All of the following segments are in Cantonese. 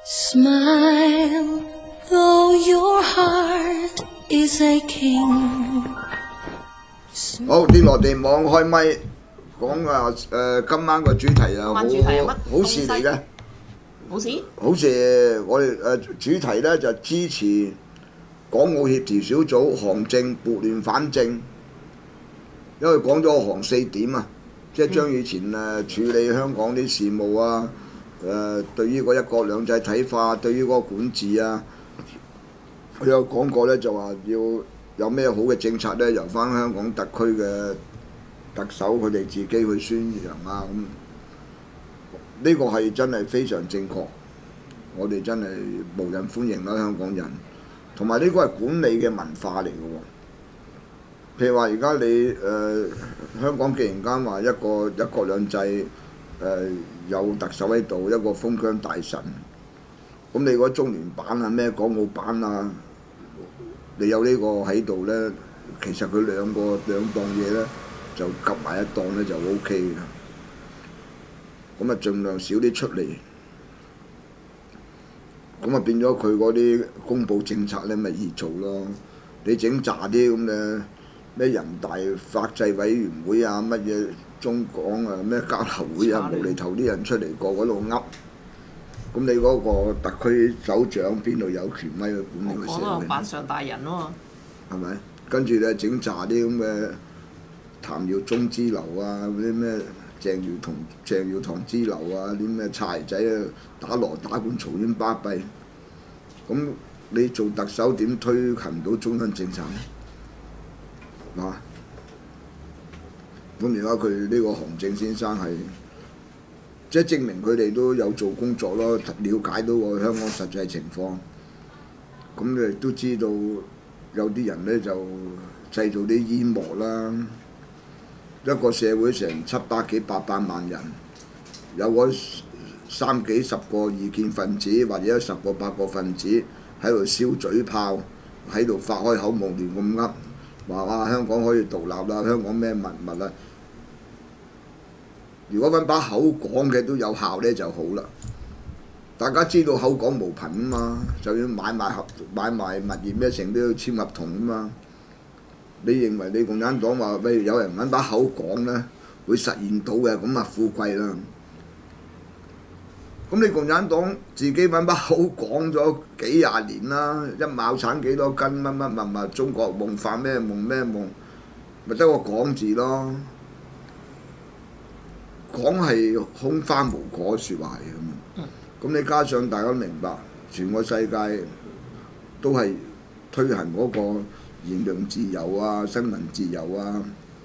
Smile, though your heart is aching. 好，啲落地網開咪講今晚個主題啊， 今晚主題係乜好事嚟嘅。 好事？ 好似我哋主題咧就支持港澳協調小組韓正撥亂反正，因為講咗韓4點啊，即係將以前處理香港啲事務啊，對於個一國兩制睇法，對於嗰個管治啊，佢有講過咧，就話要有咩好嘅政策咧，由翻香港特區嘅特首佢哋自己去宣揚啊咁。呢個係真係非常正確，我哋真係無人歡迎啦香港人，同埋呢個係管理嘅文化嚟嘅喎。譬如話而家你香港既然間話一國兩制有特首喺度，一個封疆大臣，咁你嗰中聯辦啊咩港澳辦啊，你有呢個喺度咧，其實佢兩檔嘢咧就夾埋一檔咧就 O K 嘅。咁啊，盡量少啲出嚟，咁啊變咗佢嗰啲公佈政策咧，咪易做咯。你整炸啲咁嘅咩人大法制委員會啊，乜嘢中港啊咩交流會啊，無厘頭啲人出嚟個個度噏，咁你嗰個特區首長邊度有權威去管理個社會？ 我講到扮上大人喎。係咪？跟住咧整炸啲咁嘅譚耀宗之流啊，嗰啲咩？鄭耀堂之流啊，啲咩柴仔啊，打鑼打鼓嘈喧巴閉，咁你做特首點推行到中央政策呢？啊！咁而家佢呢個韓正先生係，即係證明佢哋都有做工作咯，了解到個香港實際情況。咁你都知道有啲人呢就製造啲煙幕啦。一個社會成700幾800萬人，有嗰30幾10個異見分子，或者有10個8個分子喺度燒嘴炮，喺度發開口夢亂咁噏，話哇香港可以獨立啦，香港咩物物啊！如果揾把口講嘅都有效呢就好啦。大家知道口講無憑啊嘛，就要買賣物業咩成都要簽合同啊嘛。你認為你共產黨話喂有人揾把口講呢，會實現到嘅，咁啊富貴啦。咁你共產黨自己揾把口講咗幾廿年啦，一畝產幾多斤乜乜物物，中國夢發咩夢咩夢，咪得個講字咯。講係空花無果説話嚟嘅嘛。咁你加上大家明白，全個世界都係推行嗰個言論自由啊、新聞自由啊，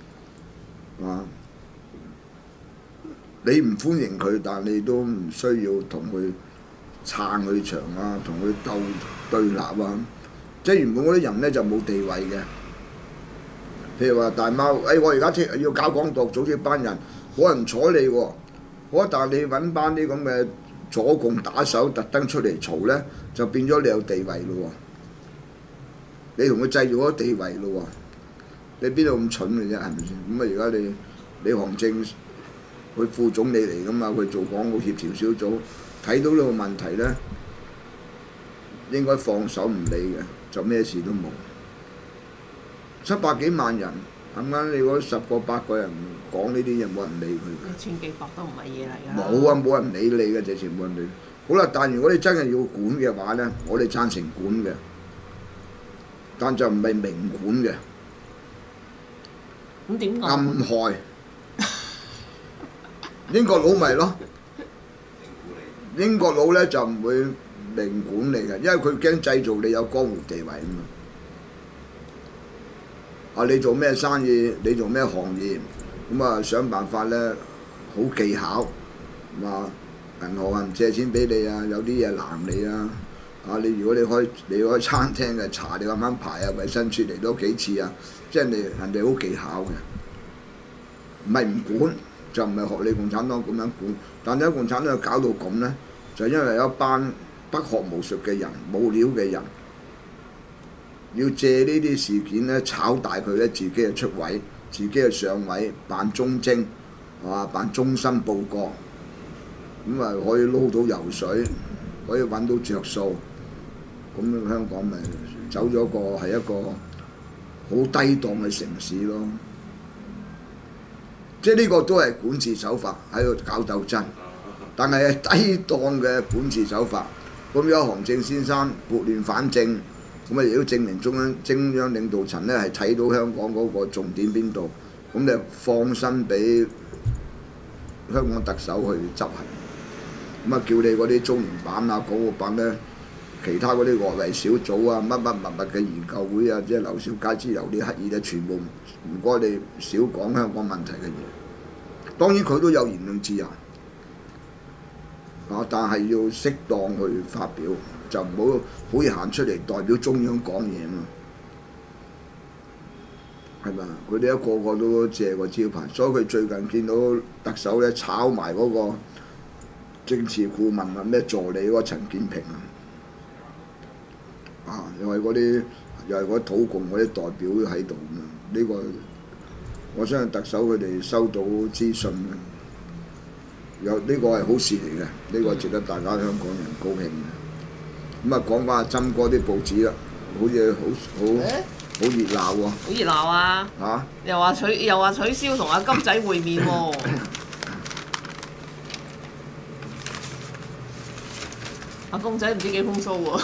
你唔歡迎佢，但你都唔需要同佢撐佢場啊，同佢鬥對立啊。即係原本嗰啲人呢就冇地位嘅，譬如話大貓，我而家要搞港獨，組織班人，冇人睬你喎。好，但係你揾班啲咁嘅左共打手特登出嚟嘈呢，就變咗你有地位咯喎。你同佢製造咗地位咯喎，你邊度咁蠢嘅啫？係咪先？咁啊而家你韓正佢副總理嚟噶嘛，佢做港澳協調小組，睇到呢個問題呢，應該放手唔理嘅，就咩事都冇。700幾萬人，啱啱你嗰10個8個人講呢啲嘢，冇人理佢。 千幾百都唔係嘢嚟㗎。 冇啊，冇人理你嘅，直情冇人理。好啦，但如果你真係要管嘅話呢，我哋贊成管嘅。但就唔係明管嘅， 咁點暗害英國佬咪咯，英國佬呢就唔會明管你嘅，因為佢驚製造你有江湖地位啊嘛。你做咩生意？你做咩行業？咁啊想辦法呢，好技巧，話銀行啊唔借錢俾你啊，有啲嘢攔你啊。如果你開餐廳嘅查你啱啱排啊，衞生署嚟多幾次啊，即係人哋好技巧嘅，唔係唔管就唔係學你共產黨咁樣管，但係共產黨搞到咁呢，就因為有一班不學無術嘅人、冇料嘅人，要借呢啲事件呢炒大佢呢，自己就出位，自己就上位，扮忠貞，扮忠心報國，咁啊可以撈到油水。 可以揾到着數，咁香港咪走咗個係一個好低檔嘅城市咯。即係呢個都係管治手法喺度搞鬥爭，但係低檔嘅管治手法。咁有韓正先生撥亂反正，咁啊亦都證明中央領導層咧係睇到香港嗰個重點邊度，咁就放心俾香港特首去執行。咁啊叫你嗰啲中聯辦啊、港澳辦咧，其他嗰啲外圍小組啊、乜嘅研究會啊，即係劉少佳之流啲乞兒咧，全部唔該你少講香港問題嘅嘢。當然佢都有言論自由。但係要適當去發表，就唔好可以行出嚟代表中央講嘢嘛，係咪？佢哋一個個都借個招牌，所以佢最近見到特首咧炒埋嗰個政治顧問啊，咩助理嗰個陳建平又係嗰啲土共嗰啲代表喺度嘛。呢個我相信特首佢哋收到資訊。呢個係好事嚟嘅，呢個值得大家香港人高興嘅。咁啊，講翻阿針哥啲報紙啦，好似好熱鬧喎。好熱鬧啊！ 嚇！ 又話取消同阿金仔會面喎。阿公仔唔知幾風騷喎。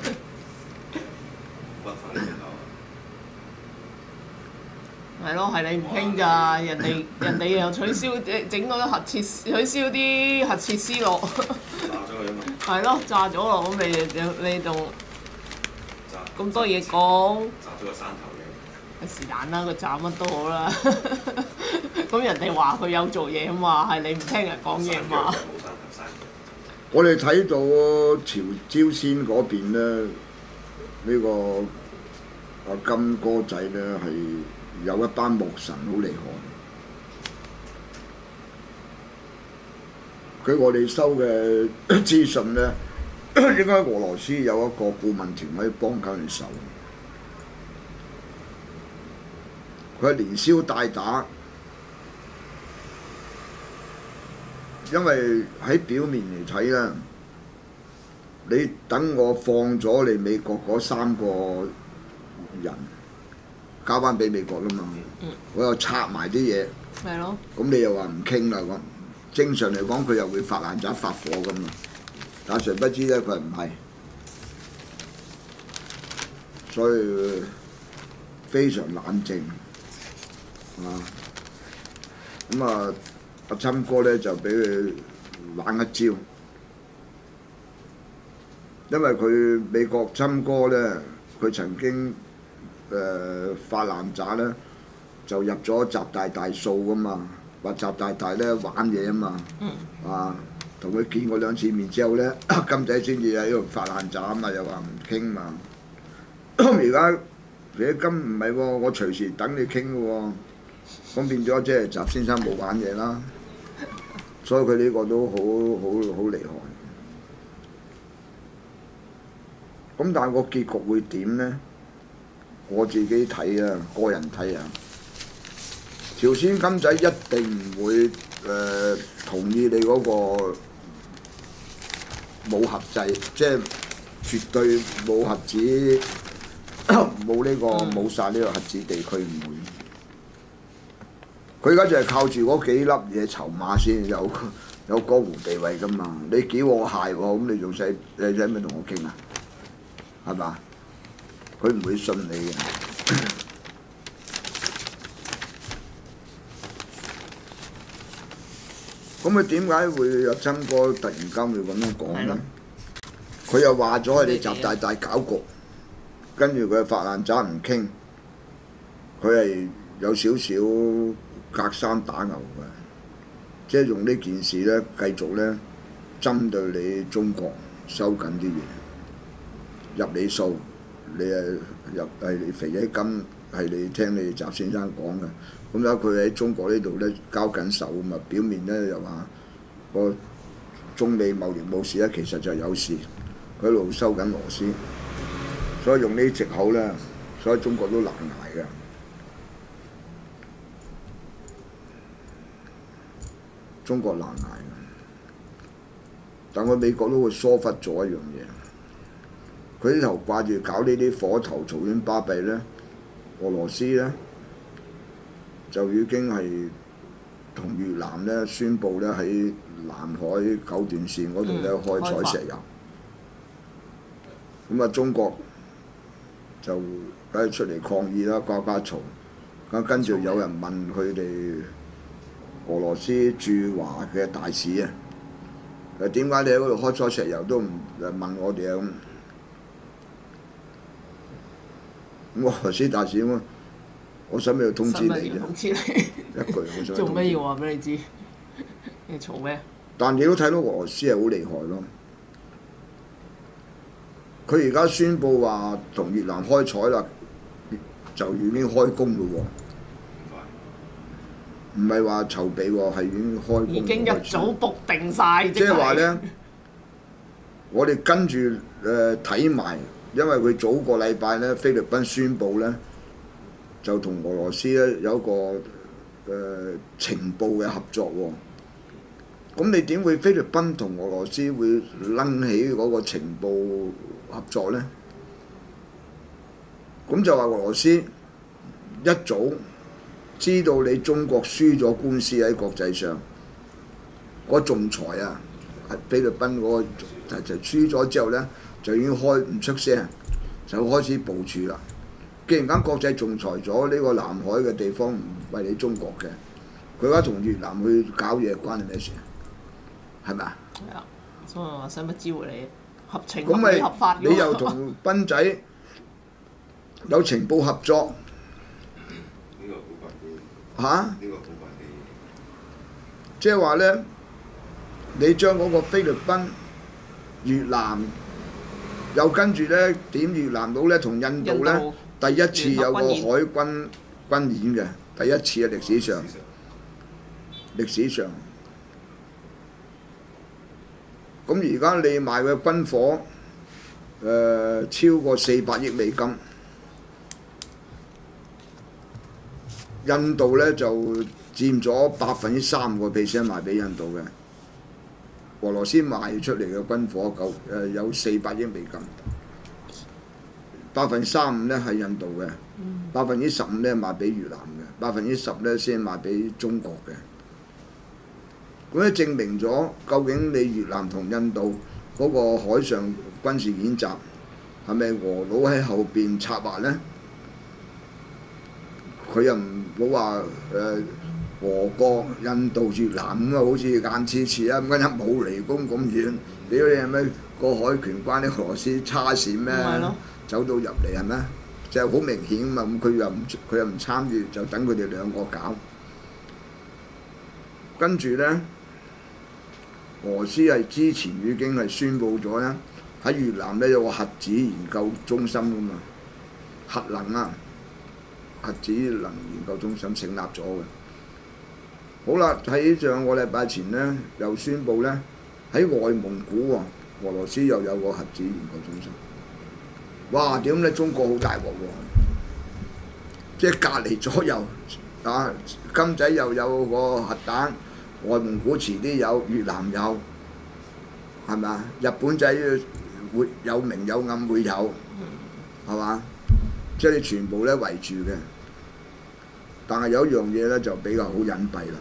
係咯，係你唔興咋？人哋又取消整嗰啲取消啲核設施落。炸咗佢啊嘛！係咯，炸咗咯，咁你仲咁多嘢講？炸咗個山頭嘅。是但啦，佢炸乜都好啦。咁人哋話佢有做嘢啊嘛，係你唔聽人講嘢嘛。 我哋睇到朝鮮嗰邊咧，呢個阿金哥仔咧係。有一班幕臣好厲害，據我哋收嘅資訊咧，應該俄羅斯有一個顧問團可以幫緊佢手。佢係連消帶打，因為喺表面嚟睇咧，你等我放咗你美國嗰3個人。交翻俾美國啦嘛，我又拆埋啲嘢， 係咯。咁你又話唔傾啦咁，正常嚟講佢又會發爛渣發火咁嘛，但誰不知咧佢唔係，所以非常冷靜咁阿侵哥咧就俾佢玩一招，因為佢美國侵哥咧，佢曾經。發爛渣咧就入咗習大大數噶嘛，話習大大咧玩嘢啊嘛，同佢見過2次面之後咧，金仔先至喺度發爛渣啊嘛，又話唔傾嘛。而家金唔係喎，我隨時等你傾嘅喎，咁變咗即係習先生冇玩嘢啦，所以佢呢個都好厲害。咁但係個結局會點咧？我自己睇啊，個人睇啊，朝鮮金仔一定唔會同意你嗰個冇核制，即係絕對冇核子，冇呢個冇晒呢個核子地區唔會。佢而家就係靠住嗰幾粒嘢籌碼先有江湖地位㗎嘛。你幾我鞋喎，咁你仲使咩同我傾啊？係嘛？佢唔會信你嘅。咁佢點解會阿侵哥突然間會咁樣講咧？佢又話咗係你習大大搞局，跟住佢發爛渣唔傾，佢係有少少隔山打牛嘅，即係用呢件事咧繼續咧針對你中國收緊啲嘢，入你數。你入係你肥仔金係你聽你習先生講嘅，咁咧佢喺中國呢度咧交緊手啊嘛，表面咧又話個中美貿易冇事咧，其實就有事，佢喺度收緊螺絲，所以用呢啲藉口咧，所以中國都難捱嘅。中國難捱嘅， 但我美國都會疏忽咗一樣嘢，佢呢頭掛住搞呢啲火頭嘈喧巴閉咧，俄羅斯咧就已經係同越南咧宣布咧喺南海九段線嗰度咧開採石油。咁啊，中國就梗係出嚟抗議啦，呱呱嘈。咁跟住有人問佢哋俄羅斯駐華嘅大使啊，點解你喺嗰度開採石油都唔問我哋啊？咁俄羅斯大使咁，我使咩要通知你啫？ 通知你一句我想。 做咩要話俾你知？你嘈咩？ 但你都睇到俄羅斯係好厲害咯。佢而家宣布話同越南開採啦，就已經開工咯喎。唔係話籌備喎，係已經開工。 已經一早卜定晒。 即係話咧，我哋跟住睇埋，因為佢早個禮拜咧，菲律賓宣布咧，就同俄羅斯咧有個情報嘅合作喎。咁你點會菲律賓同俄羅斯會掕起嗰個情報合作咧？咁就話俄羅斯一早知道你中國輸咗官司喺國際上，嗰仲裁啊，係菲律賓嗰個就輸咗之後咧，就已經開唔出聲，就開始部署啦。既然間國際仲裁咗呢個南海嘅地方唔係你中國嘅，佢而家同越南去搞嘢關你咩事啊？係咪啊？ 係啊，所以話使乜知會你合情咁咪合法你又同賓仔有情報合作？嚇！即係話咧，你將嗰個菲律賓、越南，又跟住咧點越南佬咧同印度咧，第一次有個海軍軍演嘅，第一次喺歷史上，歷史上。咁而家你賣嘅軍火，超過400億美金。印度咧就佔咗3%賣俾印度嘅，俄羅斯賣出嚟嘅軍火有400億美金，3%咧係印度嘅，15%咧賣俾越南嘅，10%咧先賣俾中國嘅。咁咧證明咗究竟你越南同印度嗰個海上軍事演習係咪俄佬喺後邊策劃咧？佢又唔好話俄國、印度、越南咁啊，好似眼次次啊，咁緊一冇離宮咁遠，屌你係咪個海權關啲俄羅斯差事咩？走到入嚟係咩？就好明顯嘛，咁佢又唔參與，就等佢哋兩個搞。跟住咧，俄羅斯係之前已經係宣布咗咧，喺越南咧有個核子研究中心噶嘛，核能啊！核子能研究中心成立咗嘅。好啦，喺上個禮拜前咧，又宣布咧喺外蒙古喎，俄羅斯又有個核子研究中心。哇！點咧？中國好大鑊喎！即係隔離左右啊，金仔又有個核彈，外蒙古遲啲有，越南有，係咪啊？日本仔會有明有暗會有，係嘛？即係你全部咧圍住嘅，但係有一樣嘢咧就比較好隱蔽啦，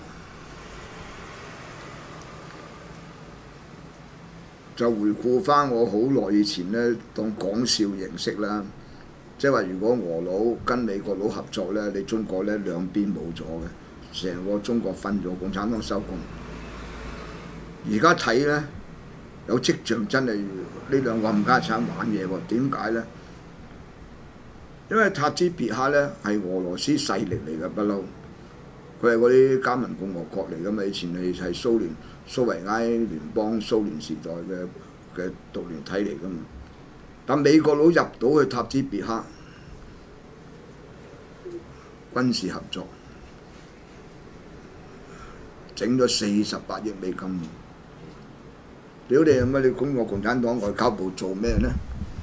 就回顧翻我好耐以前咧當講笑形式啦，即係話如果俄佬跟美國佬合作咧，你中國咧兩邊冇咗嘅，成個中國分咗，共產黨收工。而家睇咧有跡象真係呢兩個冚家產玩嘢喎，點解咧？因為塔茲別克咧係俄羅斯勢力嚟嘅不嬲，佢係嗰啲加盟共和國嚟㗎嘛，以前係蘇維埃聯邦蘇聯時代嘅獨聯體嚟㗎嘛。但美國佬入到去塔茲別克軍事合作，整咗48億美金。屌你係乜？你中國共產黨外交部做咩呢？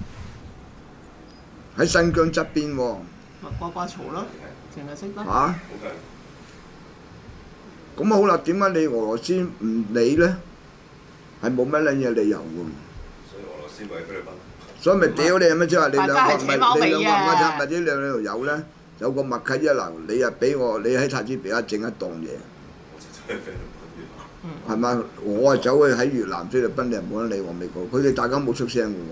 喺新疆側邊喎， 咪呱呱嘈咯，淨係識得嚇。咁好啦，點解你俄羅斯唔理呢？ 係冇乜撚嘢理由喎。 所以俄羅斯咪菲律賓。 所以咪屌你咁樣即係話你兩個大家係扯貓尾啊唔係或者兩條友咧有個默契啫嗱，你又俾我你喺塔斯比克整一檔嘢， 我真係菲律賓係咪？我係走去喺越南菲律賓，你又冇得理我美國，佢哋大家冇出聲嘅喎，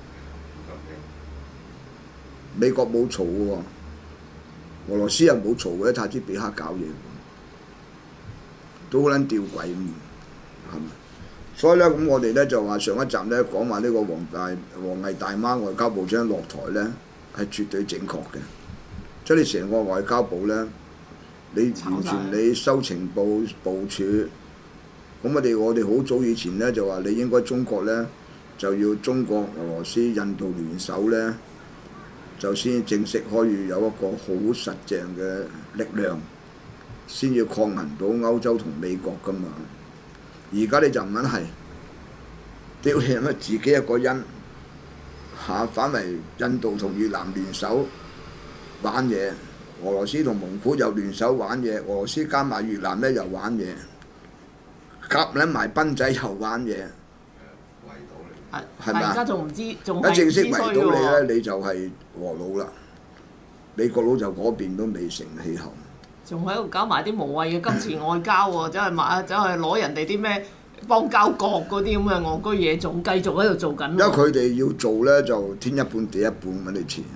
美國冇嘈嘅喎，俄羅斯又冇嘈嘅喺塔斯比克搞嘢，都好撚吊詭咁，係咪？所以咧，咁我哋咧就話上一集咧講話呢個王毅大媽外交部長落台咧係絕對正確嘅，即係你成個外交部咧，你完全你收情報部署，咁我哋好早以前咧就話你應該中國咧就要中國、俄羅斯、印度聯手咧，就先正式可以有一個好實淨嘅力量，先要抗衡到歐洲同美國噶嘛。而家你就唔撚係，屌你乜自己一個人嚇，反為印度同越南聯手玩嘢，俄羅斯同蒙古又聯手玩嘢，俄羅斯加埋越南咧又玩嘢，夾撚埋賓仔又玩嘢，係咪啊？ 而家仲唔知，仲一正式圍到你喎。 咧，你就係俄佬啦。美國佬就嗰邊都未成氣候。 仲喺度搞埋啲無謂嘅金錢外交喎，走去攞人哋啲咩邦交國嗰啲咁嘅戇居嘢，仲繼續喺度做緊。 因為佢哋要做咧，就天一半地一半咁啲錢，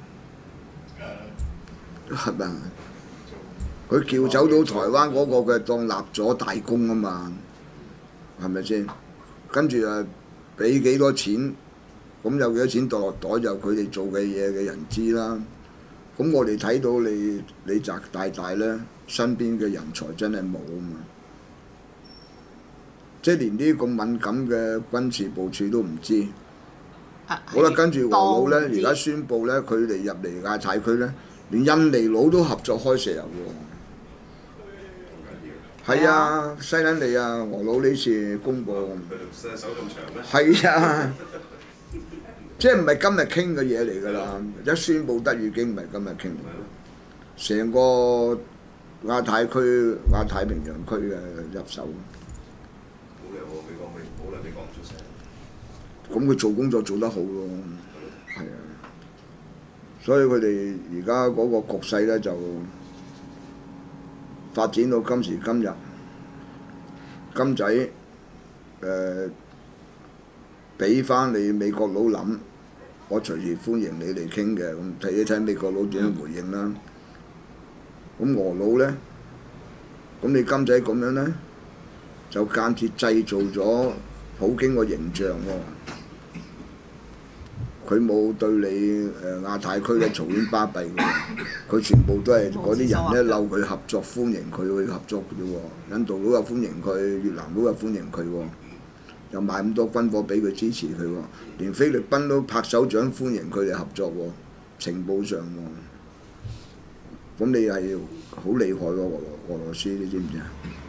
係咪？佢叫走到台灣嗰個嘅當立咗大功啊嘛，係咪先？跟住啊，俾幾多錢，咁有幾多錢墮落袋就佢哋做嘅嘢嘅人知啦。咁我哋睇到你習大大咧，身邊嘅人才真係冇啊嘛！即係連啲咁敏感嘅軍事部署都唔知。好啦，跟住俄佬咧，而家宣布咧，佢哋入嚟亞太區咧，連印尼佬都合作開石油喎。係啊，犀撚利啊！俄佬呢次公佈。 佢條手咁長咩？ 係啊。即係唔係今日傾嘅嘢嚟㗎啦！一宣佈得已經唔係今日傾，成個亞太區、亞太平洋區嘅入手。 冇理由喎，美國冇啦，美國唔出聲。 咁佢做工作做得好咯，係啊。所以佢哋而家嗰個局勢咧就發展到今時今日，金仔俾翻你美國佬諗。我隨時歡迎你嚟傾嘅，咁睇一睇美國佬點樣回應啦。咁俄佬咧，咁你金仔咁樣咧，就間接製造咗普京個形象喎。佢冇對你亞太區嘅嘈喧巴閉嘅，佢全部都係嗰啲人咧嬲佢合作，歡迎佢去合作嘅啫喎。印度佬又歡迎佢，越南佬又歡迎佢喎。又買咁多軍火俾佢支持佢喎，連菲律賓都拍手掌歡迎佢哋合作喎，情報上喎，咁你係好厲害喎俄羅斯，你知唔知啊？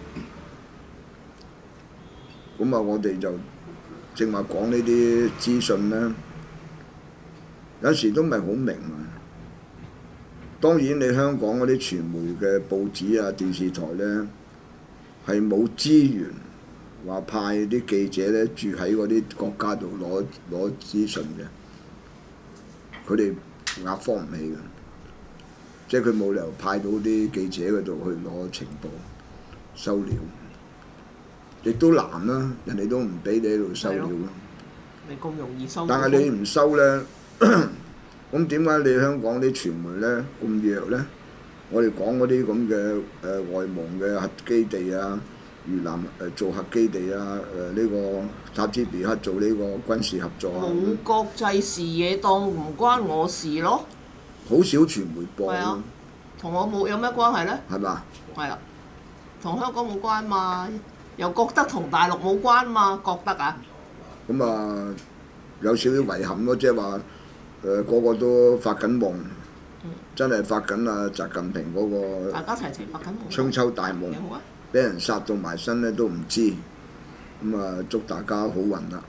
咁啊，我哋就正話講呢啲資訊咧，有時都唔係好明啊。當然你香港嗰啲傳媒嘅報紙啊、電視台咧係冇資源。話派啲記者咧住喺嗰啲國家度攞資訊嘅，佢哋壓方唔起嘅，即係佢冇理由派到啲記者嗰度去攞情報收料，亦都難啦，人哋都唔俾你喺度收料啦。 你咁容易收？ 但係你唔收咧，咁點解你香港啲傳媒咧咁弱咧？我哋講嗰啲咁嘅外蒙嘅核基地啊。越南做核基地啊，呢個塔斯比克做呢個軍事合作啊， 冇國際視野當唔關我事咯。 好少傳媒播咯。 同我冇有咩關係咧？ 係嘛？ 係啦，同香港冇關嘛，又覺得同大陸冇關嘛，覺得啊。 咁啊，有少少遺憾咯，即係話個個都發緊夢，真係發緊啊習近平嗰個。 大家齊齊發緊夢。 春秋大夢。俾人殺到埋身咧都唔知，咁啊祝大家好運啦！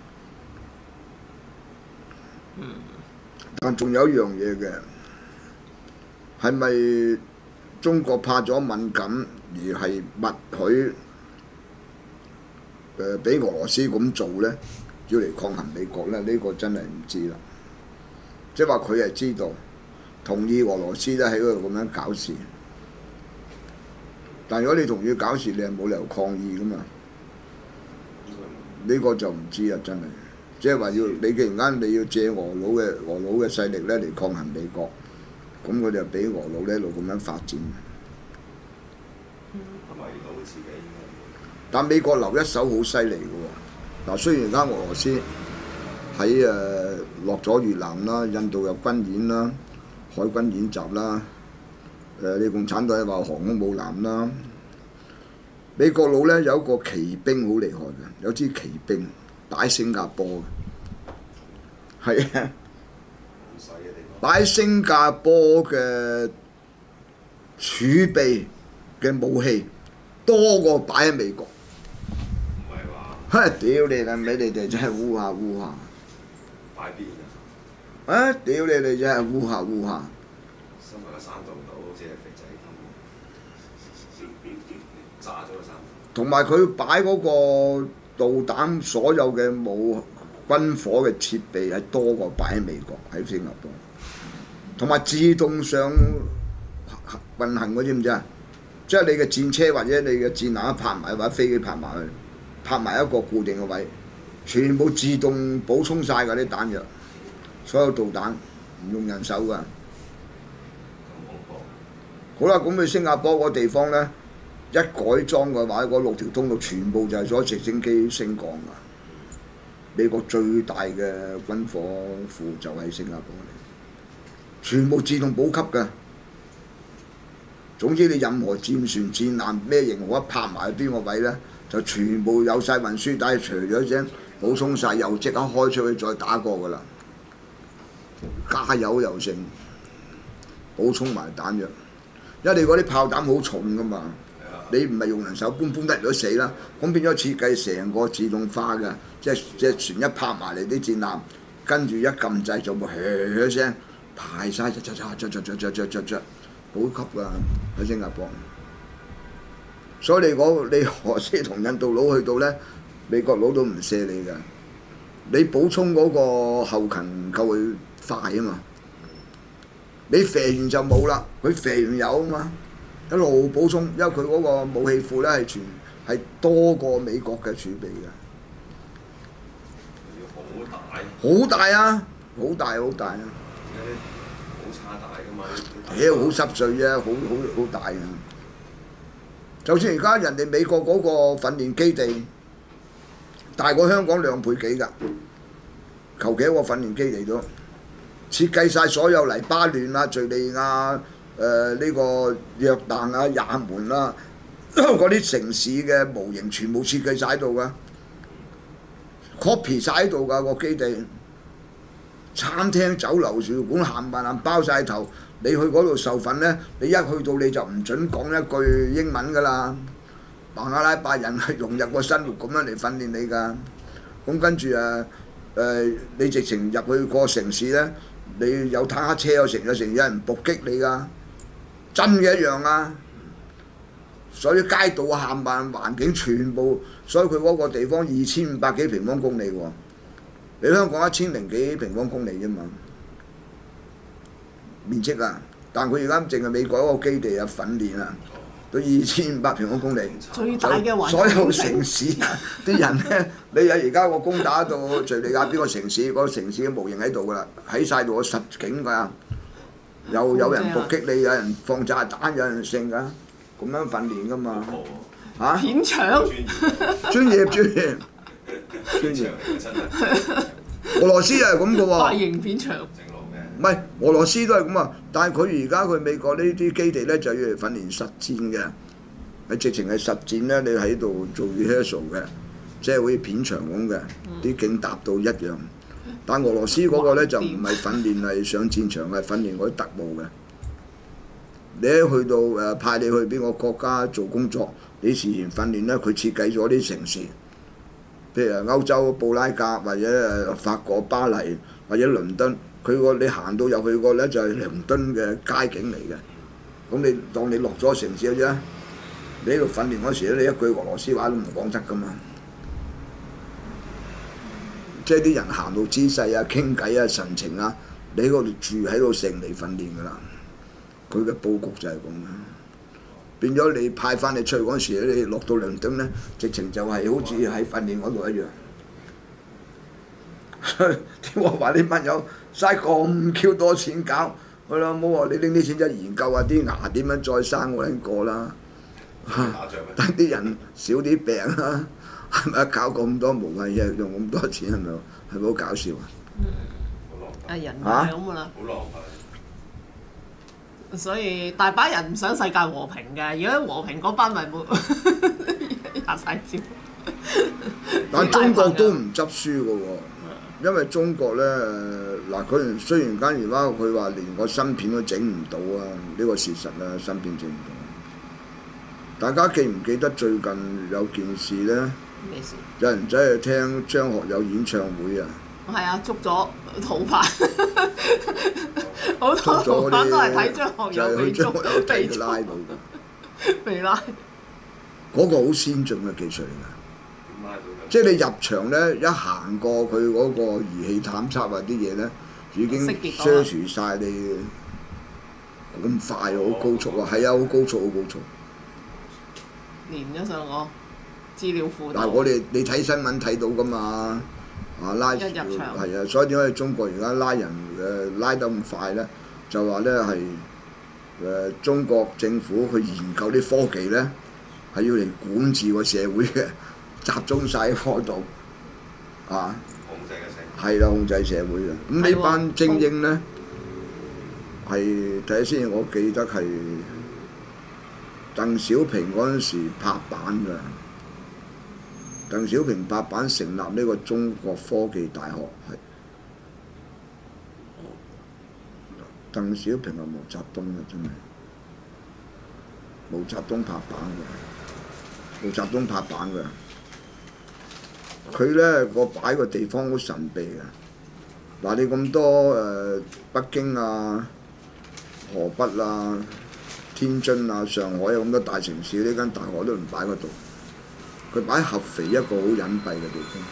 但仲有一樣嘢嘅，係咪中國怕咗敏感而係默許俾俄羅斯咁做咧，要嚟抗衡美國咧，呢、個真係唔知啦。即係話佢係知道，同意俄羅斯咧喺嗰度咁樣搞事。但如果你同意搞事，你係冇理由抗議噶嘛？呢個就唔知啦，真係。即係話要你既然間你要借俄佬嘅勢力咧嚟抗衡美國，咁佢就俾俄佬呢一路咁樣發展。但美國留一手好犀利嘅喎。嗱，雖然而家俄羅斯喺落咗越南啦，印度有軍演啦，海軍演習啦，你共產黨話航空母艦啦。美國佬咧有一個奇兵好厲害嘅，有支奇兵擺喺新加坡嘅，係啊，擺喺新加坡嘅儲備嘅武器多過擺喺美國。 唔係話， 屌你啦！俾你哋真係烏下烏下。 擺邊啊！屌你哋真係烏下烏下。 新聞嘅山洞島好似係肥仔咁，炸咗個山洞。 同埋佢擺嗰個導彈所有嘅軍火嘅設備係多過擺喺美國喺新加坡，同埋自動上運行嗰知唔知啊？即係你嘅戰車或者你嘅戰艦泊埋或者飛機泊埋去，泊埋一個固定嘅位，全部自動補充晒㗎啲彈藥，所有導彈唔用人手㗎。好啦，咁去新加坡嗰個地方咧，一改裝嘅話，嗰6條通道全部就係所直升機升降㗎。美國最大嘅軍火庫就喺新加坡嚟，全部自動補給㗎。總之你任何戰船、戰艦咩型號一泊埋去邊個位咧，就全部有晒運輸帶，除咗聲補充晒，又即刻開出去再打過㗎啦。加油又剩，補充埋彈藥，因為你嗰啲炮彈好重㗎嘛，你唔係用人手搬得嚟都死啦。咁變咗設計成個自動化嘅，即係船一泊埋嚟啲戰艦，跟住一撳掣就會噓聲排晒，着。好級㗎喺新加坡，所以你俄羅斯同印度佬去到咧，美國佬都唔卸你㗎。你補充嗰個後勤夠佢快啊嘛，你肥完就冇啦，佢肥完有啊嘛，一路補充，因為佢嗰個武器庫咧係多過美國嘅儲備㗎。好大啊！好大啊！屌，好濕碎啫，好大啊！就算而家人哋美國嗰個訓練基地大過香港2倍幾㗎，求其一個訓練基地都設計晒所有黎巴嫩啊、敍利亞、呢個約旦啊、也門啦嗰啲城市嘅模型全部設計晒喺度㗎 ，copy 晒喺度㗎個基地。餐廳、酒樓、廚館冚唪唥包晒頭，你去嗰度受訓咧，你一去到你就唔準講一句英文㗎啦。孟加拉伯人係融入個生活咁樣嚟訓練你㗎。咁跟住你直情入去個城市咧，你有坦克車有成有人伏擊你㗎，真嘅一樣啊！所以街道啊、冚唪唥環境全部，所以佢嗰個地方2500幾平方公里喎。你香港1000幾平方公里啫嘛，面積啊！但佢而家淨係美國嗰個基地啊訓練啊，到2500平方公里。 最大嘅環境。 所有城市啊，啲人咧，你有而家個攻打到敍利亞邊個城市，個城市嘅模型喺度㗎啦，喺晒度有實景㗎，有人伏擊你，有人放炸彈，有人剩㗎，咁樣訓練㗎嘛，嚇？ 片場。 專業。俄羅斯又係咁嘅喎， 大型片場。 唔係俄羅斯都係咁啊，但係佢而家佢美國呢啲基地咧就要嚟訓練實戰嘅，係直情係實戰咧，你喺度做 rehearsal 嘅，即係好似片場咁嘅，啲景搭到一樣。但俄羅斯嗰個咧就唔係訓練係上戰場，係訓練嗰啲特務嘅。你一去到派你去邊個國家做工作，你事前訓練咧，佢設計咗啲城市。譬如歐洲布拉格或者法國巴黎或者倫敦，你行到入去個咧就係倫敦嘅街景嚟嘅。咁你當你落咗城市嘅啫，你喺度訓練嗰時咧，你一句俄羅斯話都唔講得噶嘛。 即係啲人行路姿勢啊、傾偈啊、神情啊，你喺嗰度住喺度成嚟訓練㗎啦。佢嘅佈局就係咁啦。變咗你派翻你出去嗰陣時咧，你落到倫敦咧，直情就係好似喺訓練嗰度一樣。點我話啲班友嘥咁 Q 多錢搞，佢老母話你拎啲錢就研究下啲牙點樣再生嗰個啦，等啲人少啲病啦，係咪搞咁多無謂嘢，用咁多錢係咪？係咪好搞笑啊？ 人就係咁㗎啦。 好浪費。 所以大把人唔想世界和平嘅，如果和平嗰班咪冇吔晒招。 但中國都唔執輸嘅喎，因為中國咧嗱，佢雖然間而家佢話連個芯片都整唔到啊，呢個事實啦，芯片整唔到。大家記唔記得最近有件事咧？ 咩事？ 有人走去聽張學友演唱會啊！ 係啊，捉咗逃犯，好多逃犯都係睇張學友被捉被拉到㗎，被拉。 嗰個好先進嘅技術嚟㗎，即係你入場咧，一行過佢嗰個儀器探測啊啲嘢咧，已經 search 晒你咁快好高速啊！係啊，好高速，好高速。 連咗上個資料庫。 但係我哋你睇新聞睇到㗎嘛？啊拉係啊，所以點解中國而家拉人拉得咁快咧？就話咧係中國政府去研究啲科技咧，係要嚟管治個社會嘅，集中晒喺嗰度啊！ 控制嘅社會係啦，控制社會嘅。咁呢班精英咧係睇下先，我記得係鄧小平嗰陣時拍板㗎。鄧小平拍板成立呢個中國科技大學，係鄧小平係毛澤東啊，真係毛澤東拍板嘅，毛澤東拍板嘅。佢咧個擺個地方好神秘嘅。嗱，你咁多北京啊、河北啊、天津啊、上海啊咁多大城市，呢間大學都唔擺嗰度。佢擺合肥一個好隱蔽嘅地方，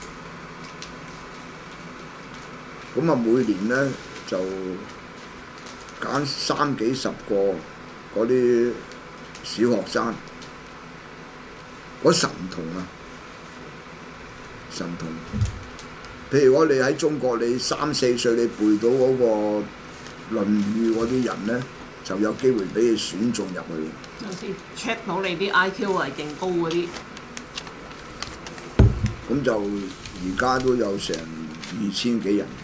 咁啊每年咧就揀30幾40個嗰啲小學生，嗰神童啊，神童。譬如我哋喺中國，你3、4歲你背到嗰個《論語》嗰啲人咧，就有機會俾你選中入去。 好似 check 到你啲 IQ 係勁高嗰啲。 咁就而家都有成2000幾人㗎，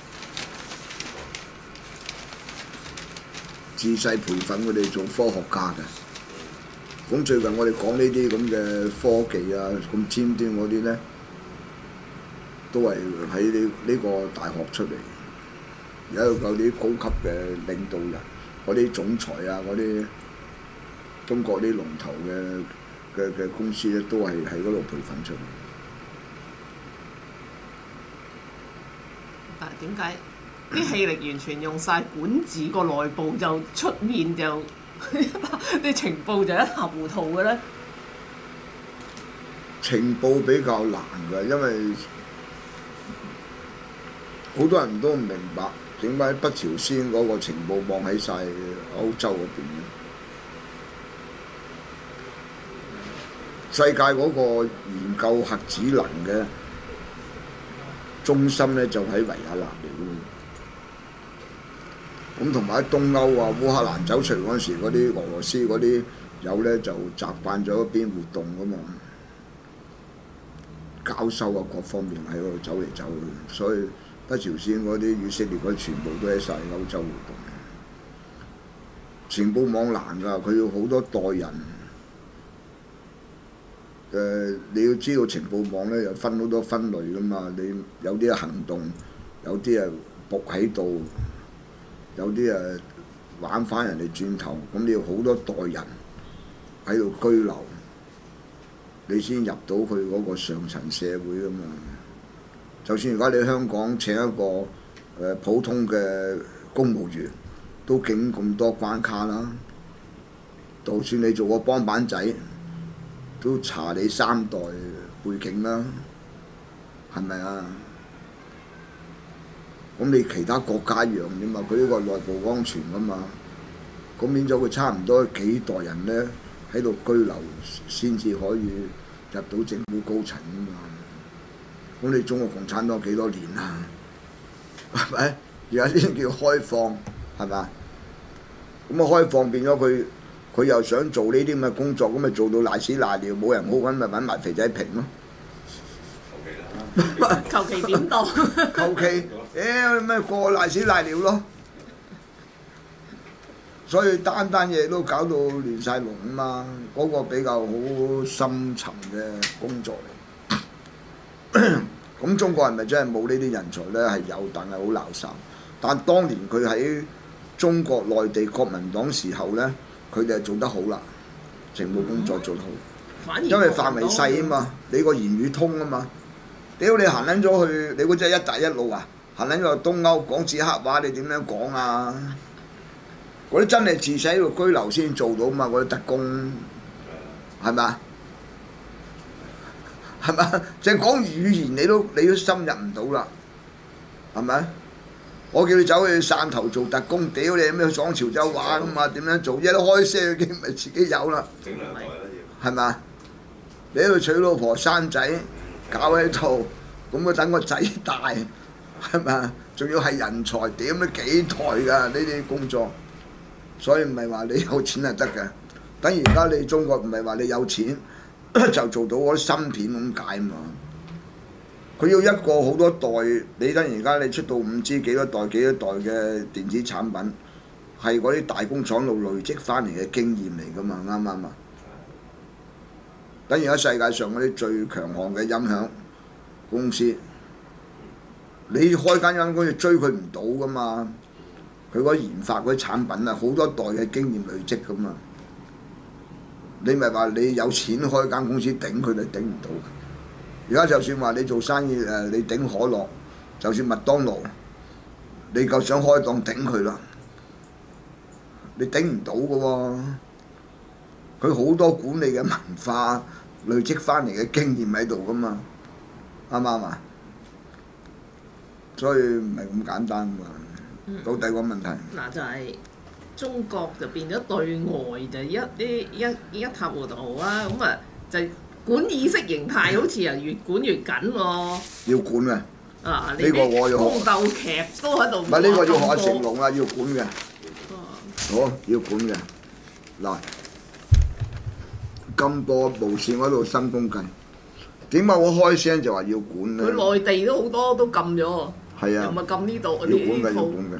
自細培訓佢哋做科學家嘅。咁最近我哋講呢啲咁嘅科技啊，咁尖端嗰啲咧，都係喺呢個大學出嚟。而家有啲高級嘅領導人，嗰啲總裁啊，嗰啲中國啲龍頭嘅公司咧，都係喺嗰度培訓出嚟。 但係點解啲氣力完全用晒管治個內部，就出面就啲情報就一塌糊塗嘅咧？ 情報比較難㗎，因為好多人都唔明白點解北朝鮮嗰個情報網喺晒歐洲嗰邊嘅。世界嗰個研究核子能嘅中心咧就喺維也納嚟嘅，咁同埋喺東歐啊、烏克蘭走出嚟嗰陣時，嗰啲俄羅斯嗰啲友咧就習慣咗一邊活動㗎嘛，交收啊各方面喺嗰度走嚟走去，所以北朝鮮嗰啲以色列嗰啲全部都喺晒歐洲活動。情報網難㗎，佢要好多代人。你要知道情報網咧，又分好多分類噶嘛。你有啲係行動，有啲係伏喺度，有啲係玩翻人哋轉頭。咁你要好多代人喺度居留，你先入到佢嗰個上層社會噶嘛。就算而家你香港請一個普通嘅公務員，都經咁多關卡啦。就算你做個幫辦仔，都查你3代背景啦，係咪啊？ 咁你其他國家一樣啫嘛，佢呢個內部安全噶嘛，咁變咗佢差唔多幾代人咧喺度居留先至可以入到政府高層噶嘛。咁你中國共產黨幾多年啊？係咪？而家呢啲叫開放係咪？咁啊開放變咗佢又想做呢啲咁嘅工作，咁咪做到賴屎賴尿，冇人好揾咪揾埋肥仔平咯。 求其點當？ 求其，咩個賴屎賴尿咯。所以單嘢都搞到亂晒龍啊嘛，嗰個比較好深層嘅工作嚟。咁中國係咪真係冇呢啲人才咧？係有，但係好鬧哨。但當年佢喺中國內地國民黨時候咧，佢哋係做得好啦，政務工作做得好。因為範圍細啊嘛，你個言語通啊嘛。屌你行撚咗去，你嗰隻一帶一路啊，行撚咗去東歐講捷克話，你點樣講啊？嗰啲真係自細喺度居留先做到嘛，嗰啲特工係咪啊？係咪？淨係講語言你都深入唔到啦，係咪？我叫你走去汕頭做特工，屌你咩講潮州話咁啊？點樣做？一開聲已經咪自己有啦，係咪啊？你喺度娶老婆生仔，搞喺度，咁啊等個仔大，係咪啊？仲要係人才，點都幾台㗎呢啲工作，所以唔係話你有錢係得嘅。等而家你中國唔係話你有錢就做到嗰啲芯片咁解嘛。佢要一個好多代，你等而家你出到5G幾多代嘅電子產品，係嗰啲大工廠度累積翻嚟嘅經驗嚟㗎嘛，啱唔啱啊？等而家世界上嗰啲最強項嘅音響公司，你開間音響公司追佢唔到㗎嘛？佢嗰研發嗰啲產品啊，好多代嘅經驗累積㗎嘛。你咪話你有錢開間公司頂佢，你頂唔到。而家就算話你做生意你頂可樂，就算麥當勞，你夠想開檔頂佢啦，你頂唔到㗎喎。佢好多管理嘅文化累積翻嚟嘅經驗喺度㗎嘛，啱唔啱啊？所以唔係咁簡單㗎。到第二個問題。 嗱就係中國就變咗對外就一塌糊塗啦，咁啊就管意識形態好似又越管越緊喎。要管嘅。 啊！ 呢個我要學。 宮鬥劇都喺度。 唔係呢個要學下成龍啦，要管嘅。好，要管嘅。嗱，禁播無線嗰度新風計，點解我開聲就話要管咧？ 佢內地都好多都禁咗。 係啊。 又咪禁呢度要管嘅，要管嘅。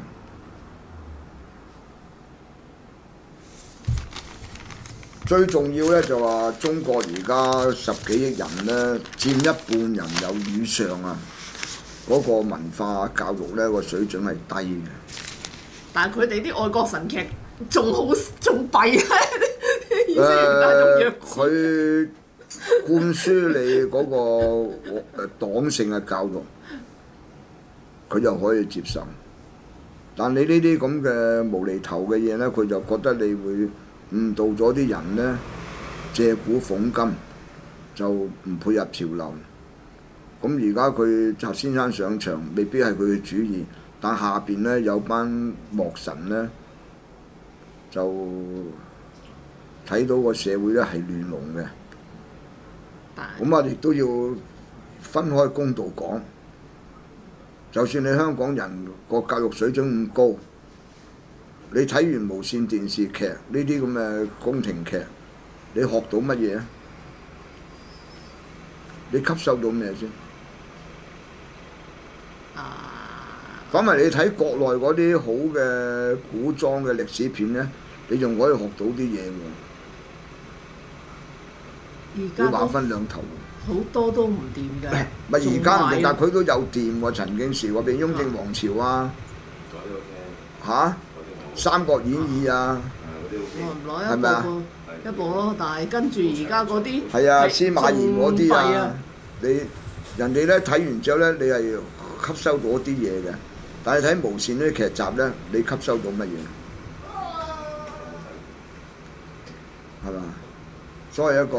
最重要咧就話中國而家10幾億人咧，佔一半人有以上啊，嗰個文化教育咧個水準係低嘅。 但係佢哋啲外國神劇仲弊啊！意識形態仲弱。 佢灌輸你嗰個黨性嘅教育，佢就可以接受。但你呢啲咁嘅無厘頭嘅嘢咧，佢就覺得你會誤導咗啲人呢，借古諷今，就唔配合潮流。咁而家佢習先生上場，未必係佢嘅主意，但下邊呢，有班幕臣呢，就睇到個社會呢係亂龍嘅。咁我哋都要分開公道講。就算你香港人個教育水準咁高，你睇完無線電視劇呢啲咁嘅宮廷劇，你學到乜嘢啊？你吸收到咩先？反為你睇國內嗰啲好嘅古裝嘅歷史片呢，你仲可以學到啲嘢喎。你話分兩頭。 好多都唔掂㗎。 咪而家唔掂，但佢都有掂喎。曾經時話譬如雍正王朝啊，嚇《三國演義》啊，係咪啊？ 一部咯，但係跟住而家嗰啲係啊，司馬懿嗰啲啊，你人哋咧睇完之後咧，你係吸收到啲嘢嘅。但係睇無線呢啲劇集咧，你吸收到乜嘢？係嘛？所以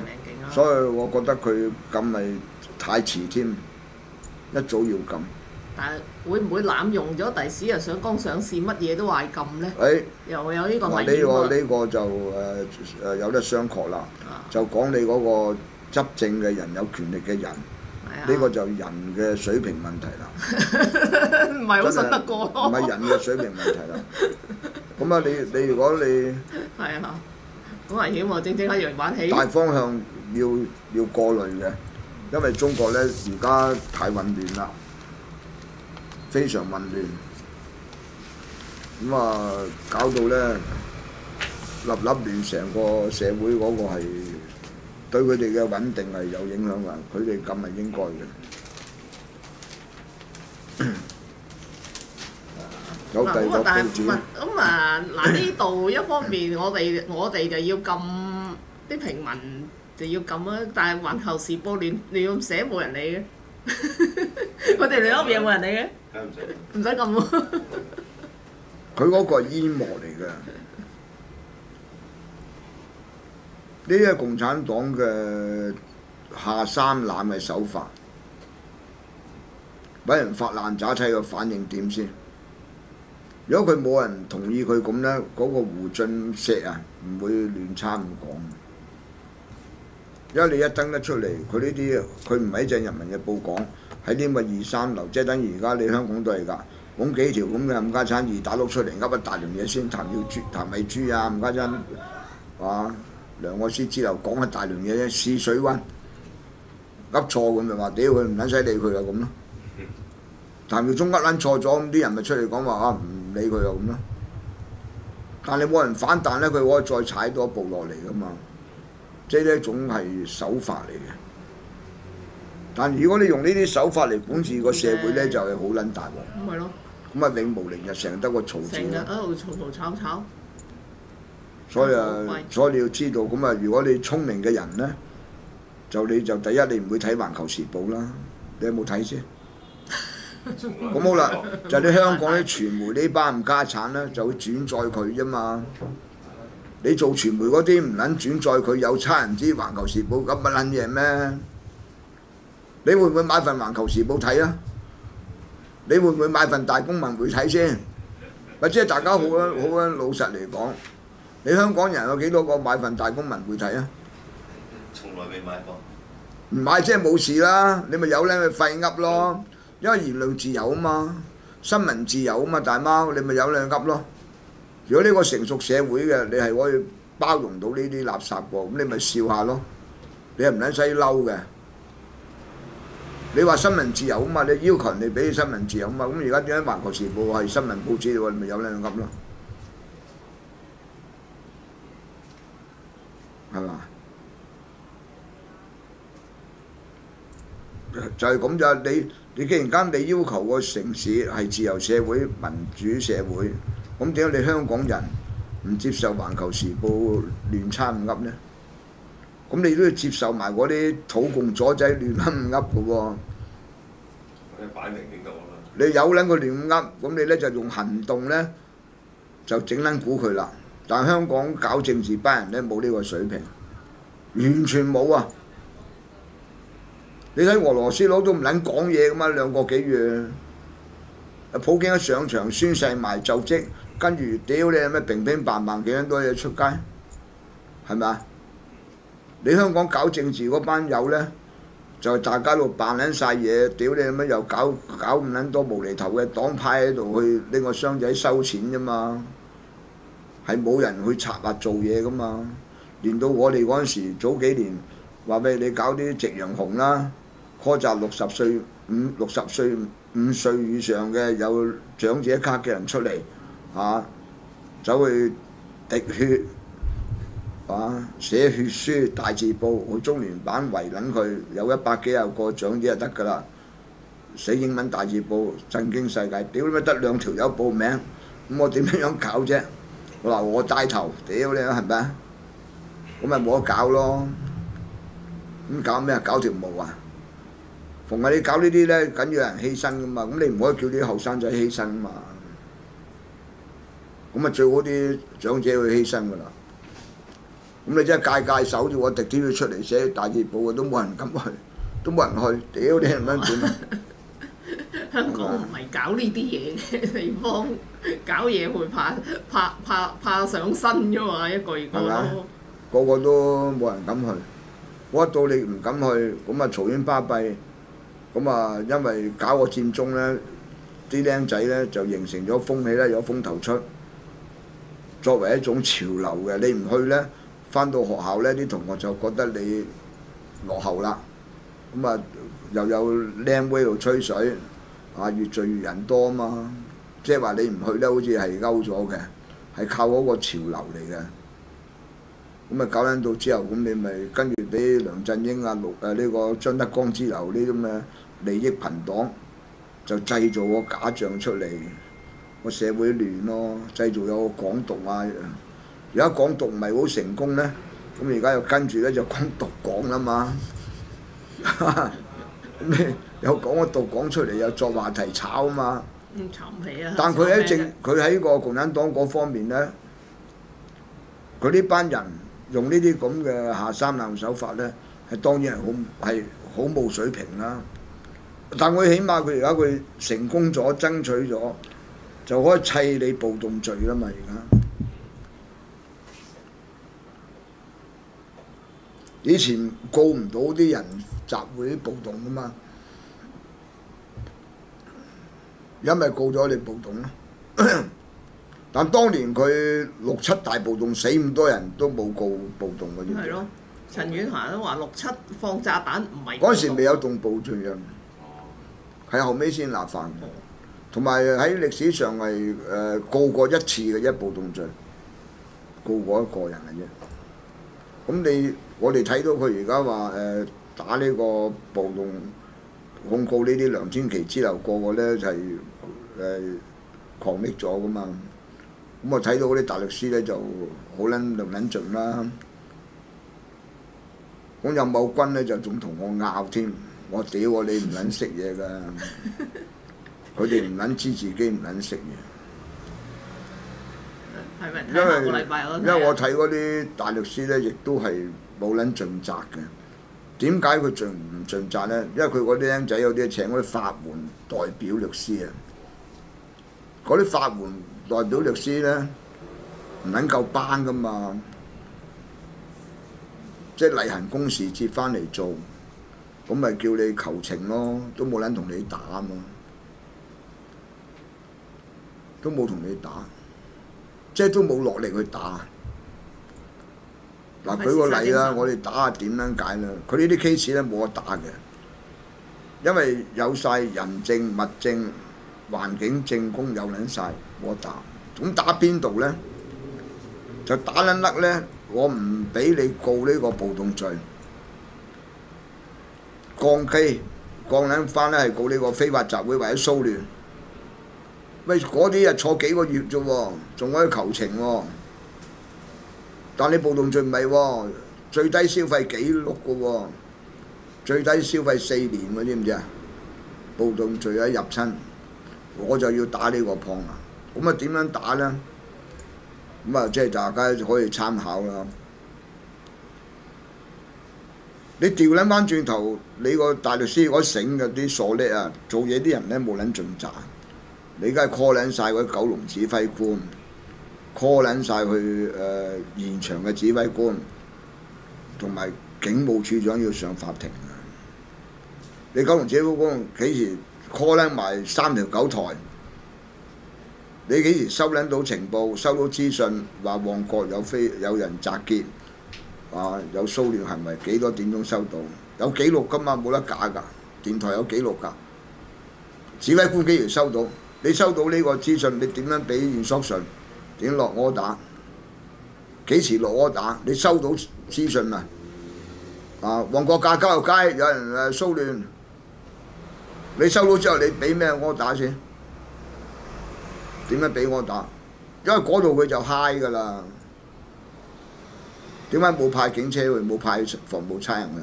所以我覺得佢禁咪太遲添，一早要禁。 但係會唔會濫用咗？第時又上綱上線，乜嘢都話禁咧？ 誒， 又有呢個危呢險喎。 呢個就有得商榷啦。就講你嗰個執政嘅人有權力嘅人，呢個就人嘅水平問題啦。 唔係好信得過咯。 唔係人嘅水平問題啦。咁啊，你如果你係啊，好危險喎！正一樣玩起。 大方向要過濾嘅，因為中國咧而家太混亂啦，非常混亂。咁啊，搞到咧立亂，成個社會嗰個係對佢哋嘅穩定係有影響㗎。佢哋咁係應該嘅。有第二個報紙。 咁啊嗱，呢度一方面我哋就要禁啲平民就要禁啊，但係《環球時報》亂咁寫冇人理嘅，佢哋亂噏嘢冇人理嘅，唔使禁喎。 佢嗰個係煙幕嚟嘅，呢啲係共產黨嘅下三濫嘅手法，俾人發爛渣睇個反應點先。如果佢冇人同意佢咁咧，嗰個胡俊石啊唔會亂參咁講。因為你一登得出嚟，佢呢啲佢唔係隻《人民日報》講，喺啲咁嘅二三流，即係等於而家你香港都係㗎，講幾條咁嘅冚家產二打碌出嚟，噏一大量嘢先，譚慧珠啊，冚家產啊，梁愛詩之流講一大量嘢啫，試水溫，噏錯咁咪話屌佢唔撚使理佢啦咁咯。譚耀宗噏撚錯咗，咁啲人咪出嚟講話啊唔理佢又咁咯。但係冇人反彈咧，佢可以再踩多一步落嚟噶嘛。即係呢一種係手法嚟嘅。但如果你用呢啲手法嚟管治個社會咧，就係好撚大鑊。 咁咪咯。 咁啊，永無寧日，成日得個嘈字。 成日喺度嘈吵。 所以你要知道，咁啊，如果你聰明嘅人咧，你就第一你唔會睇《環球時報》啦。你有冇睇先？咁好啦，就你香港啲傳媒呢班冚家產咧，就會轉載佢啫嘛。你做傳媒嗰啲唔撚轉載佢，有差人知《環球時報》咁乜撚嘢咩？你會唔會買份《環球時報》睇啊？你會唔會買份《大公文匯》睇先？或者大家好老實嚟講，你香港人有幾多個買份《大公文匯》睇啊？ 從來未買過。 唔買即係冇事啦，你咪有咧咪廢噏咯。因為言論自由啊嘛，新聞自由啊嘛，大貓你咪有兩噏咯。如果呢個成熟社會嘅，你係可以包容到呢啲垃圾喎，咁你咪笑下咯。你係唔撚使嬲嘅。你話新聞自由啊嘛，你要求人哋俾新聞自由啊嘛，咁而家點解《環球時報》係新聞報紙喎？你咪有兩噏咯，係嘛？就係咁咋，你既然間你要求個城市係自由社會、民主社會，咁點解你香港人唔接受《環球時報》亂參唔噏呢？咁你都要接受埋嗰啲土共左仔亂噏唔噏嘅喎。 擺明點講啦？ 你有撚個亂噏，咁你咧就用行動咧就整撚估佢啦。但係香港搞政治班人咧冇呢個水平，完全冇啊！你睇俄羅斯佬都唔撚講嘢噶嘛，2個幾月，普京一上場宣誓埋就職，跟住屌你咩平平白白幾撚多嘢出街，係咪啊？你香港搞政治嗰班友咧，就大家度扮撚晒嘢，屌你乜又搞咁撚多無厘頭嘅黨派喺度去拎個箱仔收錢啫嘛，係冇人去策劃做嘢噶嘛。連到我哋嗰陣時早幾年話俾你搞啲夕陽紅啦。苛責60歲5歲以上嘅有長者卡嘅人出嚟走去滴血寫血書大字報，去中聯辦圍撚佢，有100幾廿個長者就得㗎啦。寫英文大字報震驚世界，屌你乜得2條友報名，咁我點樣搞啫？我話我帶頭，屌你係咪啊？咁咪冇得搞咯。咁搞咩啊？搞條毛啊！逢係你搞呢啲咧，緊要有人犧牲噶嘛，咁你唔可以叫啲後生仔犧牲嘛。咁啊最好啲長者去犧牲噶啦。咁你真係戒手啫喎，滴啲出嚟寫大字報都冇人敢去，都冇人去，屌你係乜點啊？ 香港唔係搞呢啲嘢嘅地方，搞嘢會怕上身㗎嘛，一個月個都個個都冇人敢去。嗰一到你唔敢去，咁啊嘈喧巴閉，咁啊因為搞個佔中咧，啲僆仔咧就形成咗風氣咧，有風頭出，作為一種潮流嘅。你唔去咧，翻到學校咧，啲同學就覺得你落後啦。咁啊又有靚妹喺度吹水，啊越聚越人多啊嘛，即係話你唔去咧，好似係勾咗嘅，係靠嗰個潮流嚟嘅。咁啊搞撚到之後，咁你咪跟住俾梁振英啊、呢個張德江之流呢啲咁嘅利益朋黨，就製造個假象出嚟，個社會亂咯，製造有個港獨啊。而家港獨唔係好成功咧，咁而家又跟住咧就講獨港啦嘛。咁你有講個獨港出嚟，又作話題炒啊嘛。 炒唔起啊！ 但佢喺個共產黨嗰方面咧，佢呢班人用呢啲咁嘅下三濫手法咧，係當然係好冇水平啦。但佢起碼佢而家佢成功咗，爭取咗，就可以砌你暴動罪啦嘛！而家以前告唔到啲人集會暴動噶嘛，而家咪告咗你暴動咯。但當年佢6、7大暴動死咁多人都冇告暴動嗰啲。 係咯，陳婉嫻都話6、7放炸彈唔係。 嗰陣時未有動暴罪嘅，係後尾先立法。同埋喺歷史上係告過一次嘅一暴動罪，告過一個人嘅啫。咁我哋睇到佢而家話打呢個暴動控告呢啲梁天琦之流，個個咧就係狂搣咗噶嘛。咁我睇到嗰啲大律師咧就好撚盡啦。咁任某君咧就仲同我拗添，我屌你唔撚識嘢㗎，佢哋唔撚知自己唔撚識嘢。 係咪？下個禮拜我因為我睇嗰啲大律師咧，亦都係冇撚盡責嘅。點解佢盡唔盡責咧？因為佢嗰啲僆仔有啲請嗰啲法援代表律師啊，嗰啲法援代表律師咧唔撚夠班噶嘛，即係例行公事接翻嚟做，咁咪叫你求情咯，都冇撚同你打嘛，都冇同你打，即係都冇落力去打。嗱，舉個例啦，我哋打下點樣解啦？佢呢啲 case 咧冇得打嘅，因為有晒人證、物證、環境證供有撚晒，冇得打。咁打邊度咧？就打撚甩咧，我唔俾你告呢個暴動罪，降撚翻咧係告呢個非法集會或者騷亂。喂，嗰啲啊坐幾個月啫喎，仲可以求情喎。但你暴動罪唔係喎，最低消費紀錄嘅喎，最低消費4年喎，知唔知啊？暴動罪一入親，我就要打呢個磅啊！咁啊點樣打咧？咁啊即係大家可以參考啦。你調撚翻轉頭，你個大律師嗰醒嘅啲傻叻啊，做嘢啲人咧冇撚盡責，你梗係 call 撚晒嗰啲九龍指揮官。call 撚晒去現場嘅指揮官，同埋警務處長要上法庭啊！你九龍指揮官幾時 call 撚埋3條9台？你幾時收撚到情報、收到資訊，話旺角有人集結，有騷亂行為，幾多點鐘收到？有記錄㗎嘛，冇得假㗎。電台有記錄㗎。指揮官幾時收到？你收到呢個資訊，你點樣俾 instruction？點落柯打？幾時落柯打？你收到資訊啊？旺角架交流街有人騷亂，你收到之後你俾咩柯打先？點樣俾柯打？因為嗰度佢就嗨㗎啦。點解冇派警車去？冇派防暴差人㗎？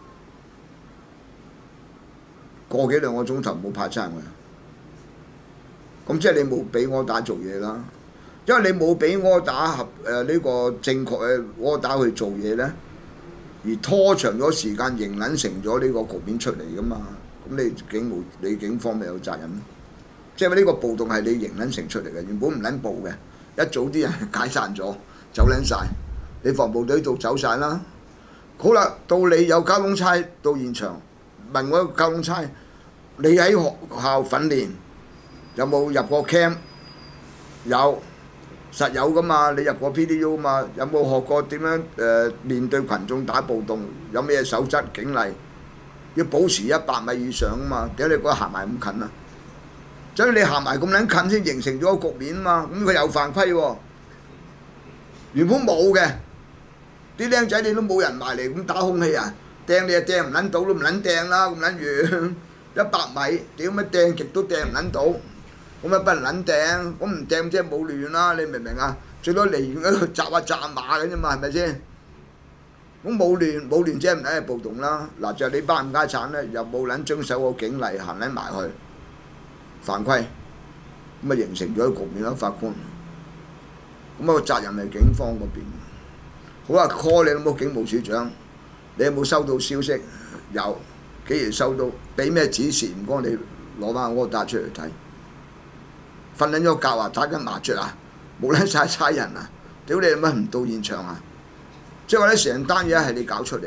個幾兩個鐘頭冇派差人㗎？咁即係你冇俾柯打做嘢啦。因為你冇俾柯打呢個正確嘅柯打去做嘢咧，而拖長咗時間，形撚成咗呢個局面出嚟噶嘛。 咁你警方咪有責任？即係呢個暴動係你形撚成出嚟嘅，原本唔撚暴嘅，一早啲人解散咗，走撚晒，你防暴隊度走晒啦。好啦，到你有交通差到現場，問我交通差，你喺學校訓練有冇入過 camp？有，實有噶嘛？你入過 PDU 嘛？有冇學過點樣面對群眾打暴動？有咩守則警例？要保持100米以上啊嘛！點解你嗰日行埋咁近啊？所以你行埋咁撚近先形成咗個局面啊嘛！咁佢又犯規喎，原本冇嘅，啲僆仔你都冇人埋嚟咁打空氣啊！掟你啊掟唔撚到都唔撚掟啦，咁撚遠100米，屌乜掟極都掟唔撚到，咁啊不能撚掟，咁唔掟即係冇亂啦，你明唔明啊？最多離遠喺度扎馬嘅啫嘛，係咪先？咁冇亂即係唔撚係暴動啦。嗱就係你班冚家產咧，又冇撚遵守個警例，行撚埋去犯規，咁啊形成咗局面啦。法官，咁啊個責任係警方嗰邊。好啦 ，call 你有冇警務處長？你有冇收到消息？有，幾時收到？俾咩指示？唔該你攞翻我打出嚟睇。瞓撚咗覺啊，打緊麻雀啊，冇撚晒差人啊！屌你乜唔到現場啊？即係話咧，成單嘢係你搞出嚟嘅，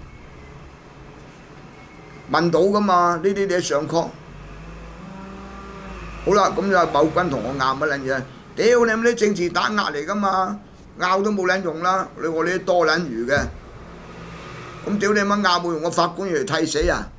問到噶嘛？呢啲你上 call， 好啦，咁就某君同我拗乜撚嘢？屌你乜啲政治打壓嚟噶嘛？拗都冇撚用啦！你我哋啲多撚餘嘅，咁屌你乜拗冇用？我法官要嚟替死啊！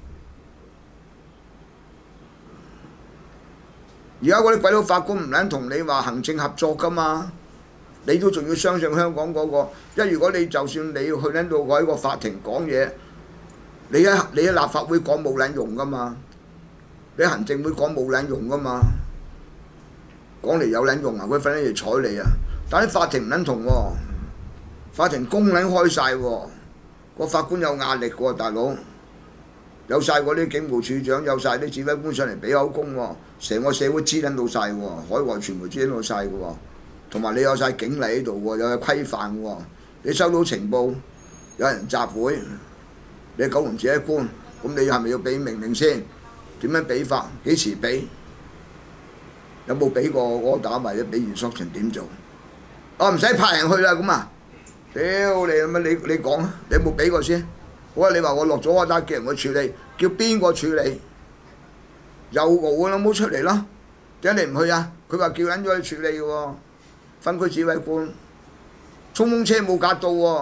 而家嗰啲鬼佬法官唔撚同你話行政合作噶嘛？你都仲要相信香港嗰個，因為如果你就算你去撚到喺個法庭講嘢，你喺立法會講冇撚用噶嘛，你喺行政會講冇撚用噶嘛，講嚟有撚用啊！佢瞓喺度睬你啊！但係法庭唔撚同喎，法庭公撚開晒喎，個法官有壓力喎，大佬有晒嗰啲警務處長，有晒啲指揮官上嚟俾口供喎，成個社會知撚到晒喎，海外傳媒知撚到晒嘅喎。同埋你有晒警例喺度喎，有規範喎。你收到情報，有人集會，你九龍指揮官，咁你係咪要俾命令先？點樣俾法？幾時俾？有冇俾過order或者俾完縮成點做？唔使派人去啦，咁啊！屌你乜你講啊？你有冇俾過先？好啊！你話我落咗order叫人去處理，叫邊個處理？又冇啦，冇出嚟咯。點解你唔去啊？佢話叫撚咗去處理嘅喎。分區指揮官，衝鋒車冇格到喎，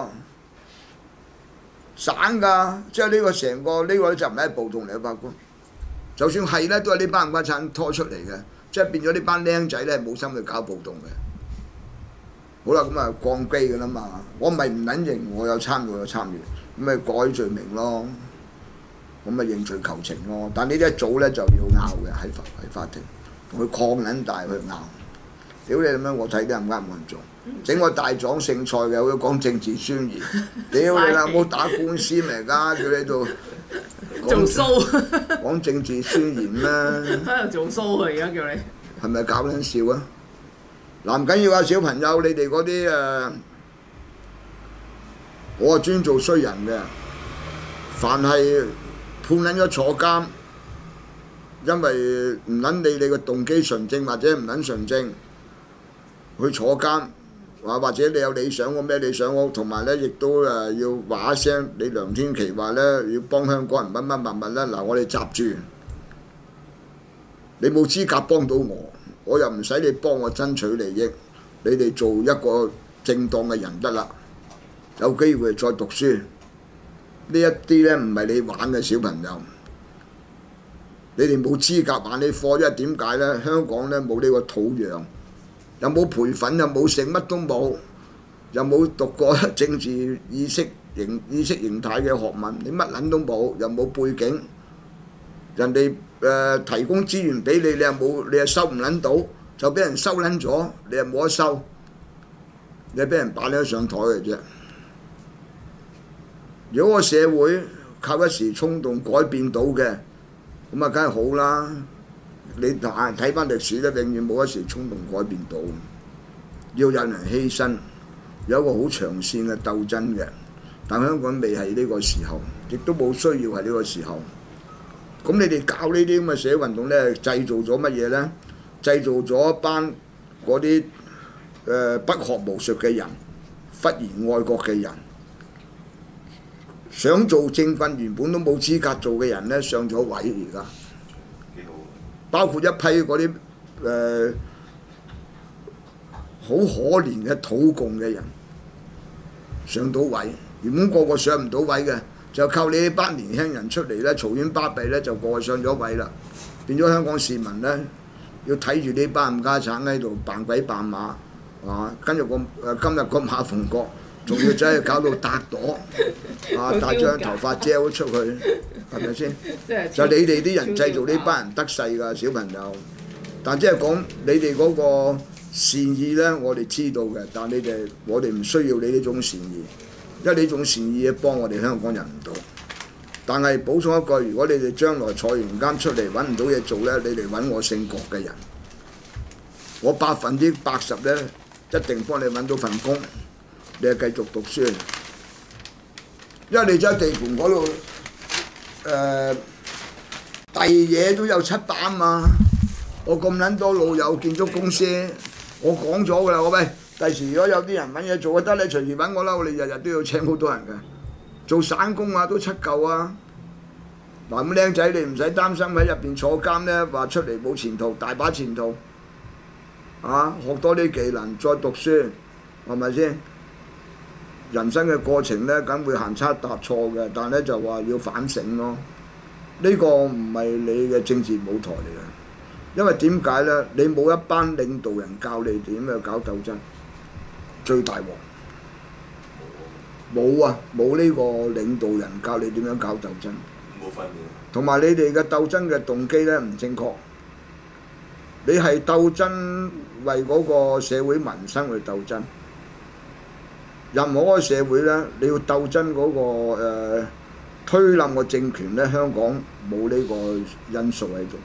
散㗎，即係呢個成個呢個就唔係暴動嚟嘅法官，就算係咧，都係呢班冚家產拖出嚟嘅，即係變咗呢班僆仔咧冇心去搞暴動嘅。好啦，咁啊降機㗎啦嘛，我咪唔撚認，我有參與，咁咪改罪名咯，咁咪認罪求情咯。但呢啲一早咧就要拗嘅喺法庭，同佢抗撚大去拗。屌你咁樣，我睇啲人冇人做，整個大狀勝賽嘅，好似講政治宣言。屌你啦，冇打官司嚟㗎，叫你度做 show 講政治宣言啦。 喺度做 show 啊！而家叫你係咪搞撚笑啊？嗱唔緊要啊，小朋友，你哋嗰啲我係專做衰人嘅，凡係判撚咗坐監，因為唔撚理你個動機純正或者唔撚純正。去坐監，或者你有理想喎咩理想喎，同埋咧亦都要話一聲，你梁天琦話咧要幫香港人乜咧，嗱我哋閘住，你冇資格幫到我又唔使你幫我爭取利益，你哋做一個正當嘅人得啦，有機會再讀書，呢一啲咧唔係你玩嘅小朋友，你哋冇資格玩呢課，因為點解咧？香港咧冇呢個土壤。又冇培訓，又冇食，乜都冇，又冇讀過政治意識形態嘅學問，你乜撚都冇，又冇背景，人哋提供資源俾你，你又收唔撚到，就俾人收撚咗，你又冇得收，你係俾人擺咗上台嘅啫。如果個社會靠一時衝動改變到嘅，咁啊梗係好啦。你睇翻歷史咧，永遠冇一時衝動改變到，要有人犧牲，有一個好長線嘅鬥爭嘅。但香港未係呢個時候，亦都冇需要係呢個時候。 咁你哋搞呢啲咁嘅社會運動咧，製造咗乜嘢咧？製造咗一班嗰啲不學無術嘅人，忽然愛國嘅人，想做政棍原本都冇資格做嘅人咧，上咗位而家。包括一批嗰啲好可憐嘅土共嘅人上到位，原本個個上唔到位嘅，就靠你呢班年輕人出嚟咧，嘈冤巴閉咧，就個個上咗位啦。變咗香港市民咧，要睇住呢班冚家產喺度扮鬼扮馬，跟住今日個馬逢國，仲要真係搞到笪朵，帶張頭髮遮出去，係咪先？就你哋啲人製造呢班人得勢㗎，小朋友。但即係講你哋嗰個善意咧，我哋知道嘅，但我哋唔需要你呢種善意，因為呢種善意幫我哋香港人唔到。但係補充一句，如果你哋將來坐完監出嚟揾唔到嘢做咧，你哋揾我姓郭嘅人，我80%咧一定幫你揾到份工，你係繼續讀書，因為你喺地盤嗰度遞嘢都有700啊嘛。我咁撚多老友建築公司，我講咗㗎啦，我喂，第時如果有啲人揾嘢做，得你隨時揾我啦，我哋日日都要請好多人嘅。做散工啊都7嚿啊！嗱咁僆仔你唔使擔心喺入邊坐監咧，話出嚟冇前途，大把前途。學多啲技能再讀書，係咪先？人生嘅過程咧，梗會行差踏錯嘅，但咧就話要反省咯。呢個唔係你嘅政治舞台嚟嘅，因為點解咧？你冇一班領導人教你點去搞鬥爭，最大鑊。冇啊！冇呢個領導人教你點樣搞鬥爭， 冇訓練。同埋你哋嘅鬥爭嘅動機咧唔正確。你係鬥爭為嗰個社會民生去鬥爭。任何個社會咧，你要鬥爭嗰個推冧個政權咧，香港冇呢個因素喺度。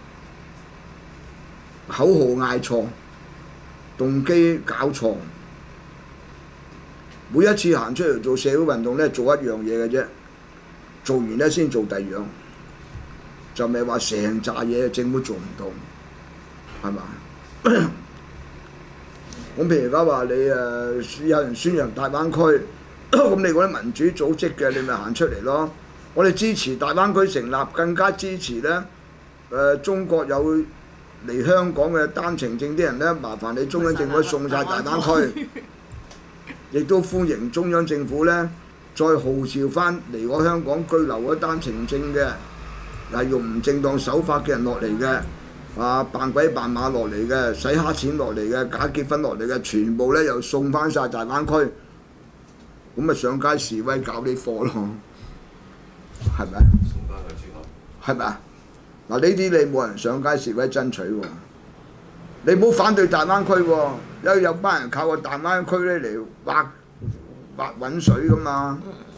口號嗌錯，動機搞錯。每一次行出嚟做社會運動咧，做一樣嘢嘅啫，做完咧先做第二樣，就咪話成扎嘢政府做唔到，係嘛？咁譬如而家話你有人宣揚大灣區，咁你嗰啲民主組織嘅，你咪行出嚟咯。我哋支持大灣區成立，更加支持咧中國有嚟香港嘅單程證啲人咧，麻煩你中央政府送晒大灣區。亦都歡迎中央政府咧，再號召翻嚟我香港居留嗰單程證嘅，係用唔正當手法嘅人落嚟嘅，扮鬼扮馬落嚟嘅，洗黑錢落嚟嘅，假結婚落嚟嘅，全部咧又送翻晒大灣區，咁咪上街示威搞啲貨咯，係咪？ 送翻去之後。 係咪啊？嗱呢啲你冇人上街示威爭取喎。你唔好反對大灣區喎，因為有班人靠個大灣區咧嚟挖揾水噶嘛。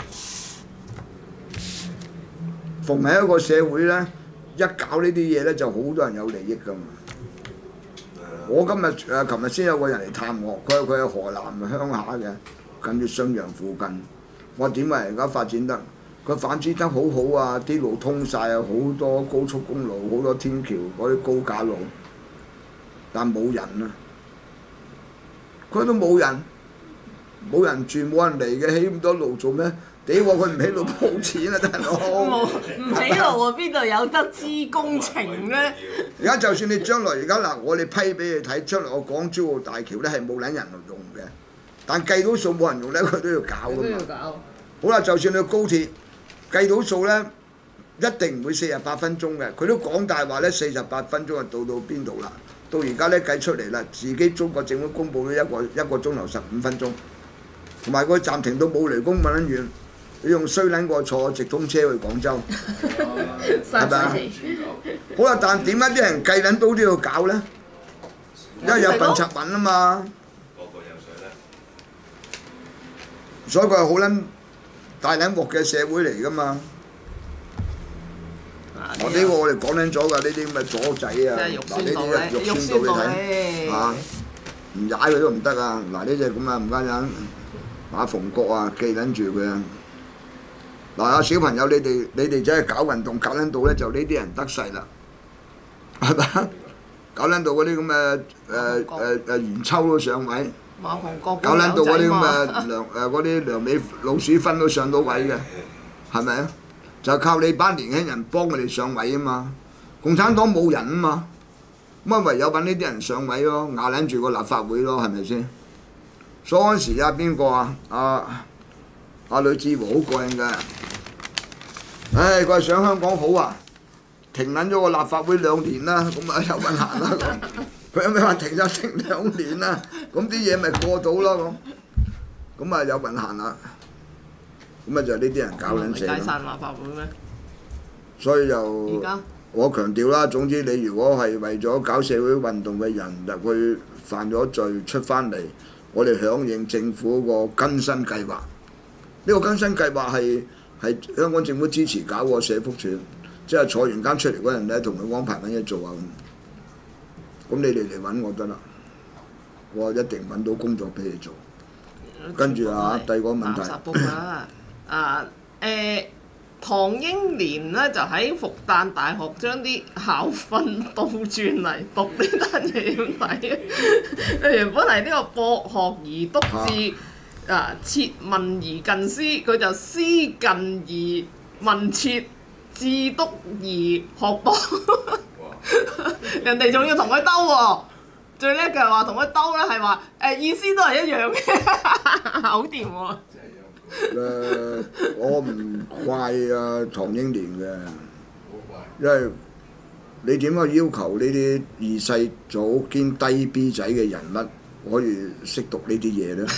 逢係一個社會咧，一搞呢啲嘢咧，就好多人有利益噶嘛。我琴日先有個人嚟探我，佢係河南鄉下嘅，近住信陽附近。我點解而家發展得？佢發展得好好啊，啲路通晒啊，好多高速公路，好多天橋，嗰啲高架路。但冇人啊！佢都冇人住，冇人嚟嘅，起咁多路做咩？屌佢唔起路冇錢啊，大佬！ 唔起路啊，邊度有得知工程咧？ 而家就算你將來而家嗱，我哋批俾你睇，將來我港珠澳大橋咧係冇撚人用嘅，但計到數冇人用咧，佢都要搞噶嘛。好啦，就算你高鐵計到數咧，一定唔會48分鐘嘅，佢都講大話咧，48分鐘就到邊度啦。到而家咧計出嚟啦，自己中國政府公佈咗一個鐘頭15分鐘，同埋個暫停到冇雷公咁撚遠，你用衰撚過坐直通車去廣州，係咪啊？好啦，但點解啲人計撚到都要搞咧？因為有笨賊揾啊嘛。 個個有水咧。 所以佢係好撚大撚鑊嘅社會嚟噶嘛。呢個我哋講緊咗㗎，呢啲咁嘅左仔啊，嗱呢啲肉酸到你睇嚇，唔踩佢都唔得啊！嗱呢隻咁啊，唔該人馬逢國啊，記緊住佢啊。 嗱，小朋友你哋真係搞運動搞撚到咧，就呢啲人得勢啦，係咪？搞撚到嗰啲咁嘅元秋都上位， 馬逢國搞撚到嗰啲咁嘛嘅嗰啲梁美老鼠分都上到位嘅，係咪啊？就靠你班年輕人幫佢哋上位啊嘛！共產黨冇人啊嘛，咁啊唯有揾呢啲人上位咯，壓撚住個立法會咯，係咪先？所以嗰陣時啊，邊個啊？阿呂志和好過癮嘅，唉，佢話上香港好啊，停撚咗個立法會2年啦，咁啊有運行啦咁。佢有咩話停2年啦？咁啲嘢咪過到咯咁啊有運行啦。咁啊就呢啲人搞撚死解散立法會咩？ 所以就我強調啦，總之你如果係為咗搞社會運動嘅人入去犯咗罪出翻嚟，我哋響應政府個更新計劃。呢個更新計劃係香港政府支持搞個社福處，即係坐完監出嚟嗰人咧，同佢安排緊嘢做啊咁。咁你哋嚟揾我得啦，我一定揾到工作俾你做。跟住啊，第二個問題。 唐英年咧就喺復旦大學將啲校訓倒轉嚟讀呢單嘢點睇？原本係呢個博學而篤志，切問而近思，佢就思近而問切，志篤而學博。人哋仲要同佢兜喎，最叻嘅係話同佢兜咧係話意思都係一樣嘅，好掂喎。 我唔怪啊唐英年嘅，因為你點解要求呢啲二世祖兼低 B 仔嘅人物可以識讀呢啲嘢咧？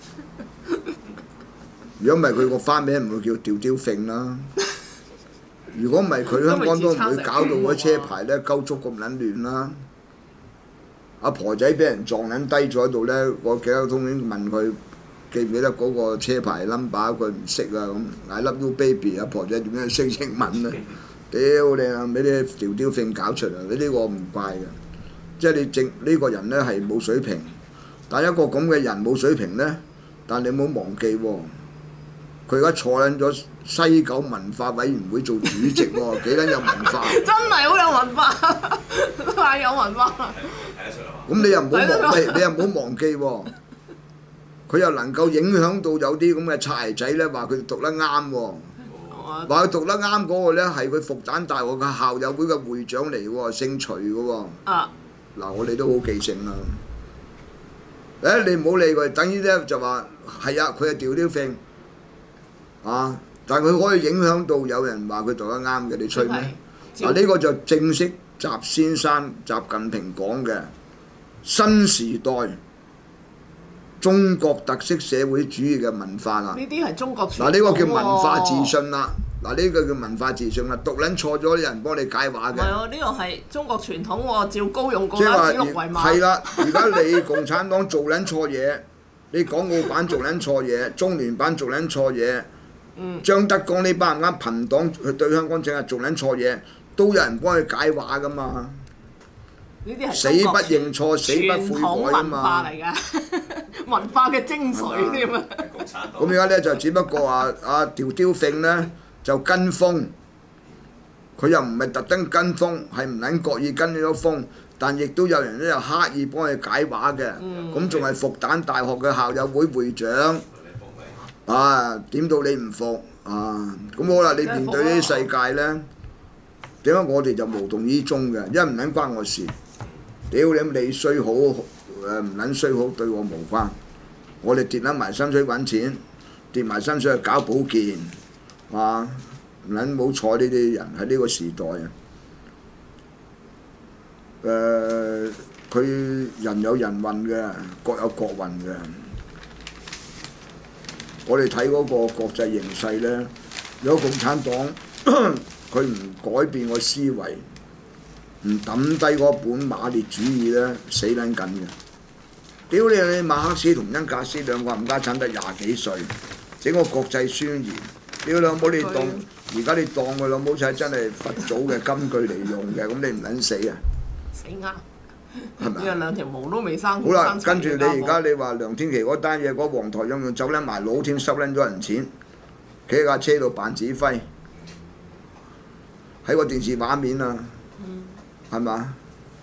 如果唔係佢個花名唔會叫吊吊揈啦。如果唔係佢香港都唔會搞到嗰車牌咧鳩足咁撚亂啦。阿婆仔俾人撞撚低咗喺度咧，個交通警問佢。記唔記得嗰個車牌 number？ 佢唔識啊咁，I love you baby， 阿婆仔點樣識英文啊？屌你啊！俾啲條條揈搞出嚟，呢啲我唔怪嘅。即係你呢個人咧係冇水平，但一個咁嘅人冇水平咧，但你唔好忘記喎，佢而家坐緊咗西九文化委員會做主席喎，幾撚有文化？ 真係好有文化，太有文化。 咁你又唔好忘記喎。佢又能夠影響到有啲咁嘅擦鞋仔咧，話佢讀得啱喎，話佢讀得啱嗰個咧係佢復旦大學嘅校友會嘅會長嚟喎，姓徐嘅喎。嗱，我哋都好記性啦。你唔好理佢，等於咧就話係啊，佢係吊吊揈啊，但係佢可以影響到有人話佢讀得啱嘅，你吹咩？嗱，呢個就正式習先生習近平講嘅新時代中國特色社會主義嘅文化啦， 呢啲係中國傳統喎。 嗱，呢個叫文化自信啦。嗱，呢個叫文化自信啦。讀撚錯咗，有人幫你解話嘅。 唔係喎，呢個係中國傳統喎，趙高用過即係啦，指鹿為馬。 係啦，而家你共產黨做撚錯嘢，你港澳版做撚錯嘢，中聯辦做撚錯嘢，張德江呢班人啱貧黨去對香港政客做撚錯嘢，都有人幫佢解話噶嘛。 呢啲係死不認錯，死不悔改啊嘛！ 文化嚟㗎，文化嘅精髓添啊！ 咁而家咧就只不過話條雕揈咧就跟風，佢又唔係特登跟風，係唔撚覺意跟咗風，但亦都有人咧又刻意幫佢解話嘅。咁仲係復旦大學嘅校友會會長點到你唔服啊？咁好啦，你面對呢啲世界咧，點解我哋就無動於衷嘅？因為唔撚關我事。屌你衰好唔撚衰好對我無關，我哋跌撚埋心水揾錢，跌埋心水去搞保健，唔撚冇睬呢啲人喺呢個時代啊！佢人有人運嘅，各有各運嘅。我哋睇嗰個國際形勢咧，如果共產黨佢唔改變個思維，唔抌低嗰本馬列主義咧，死撚緊嘅。屌你！馬克思同恩格斯兩個冚家產得20幾歲，整個國際宣言。屌老母你當，而家你當佢老母仔真係佛祖嘅金句嚟用嘅，咁你唔撚死啊？ 死啱， 係咪啊？ 兩條毛都未生。 好啦，跟住你而家你話梁天琦嗰單嘢，嗰黃台仰用走撚埋佬添，收撚咗人錢。 企喺架車度扮指揮，喺個電視畫面啊，係嘛？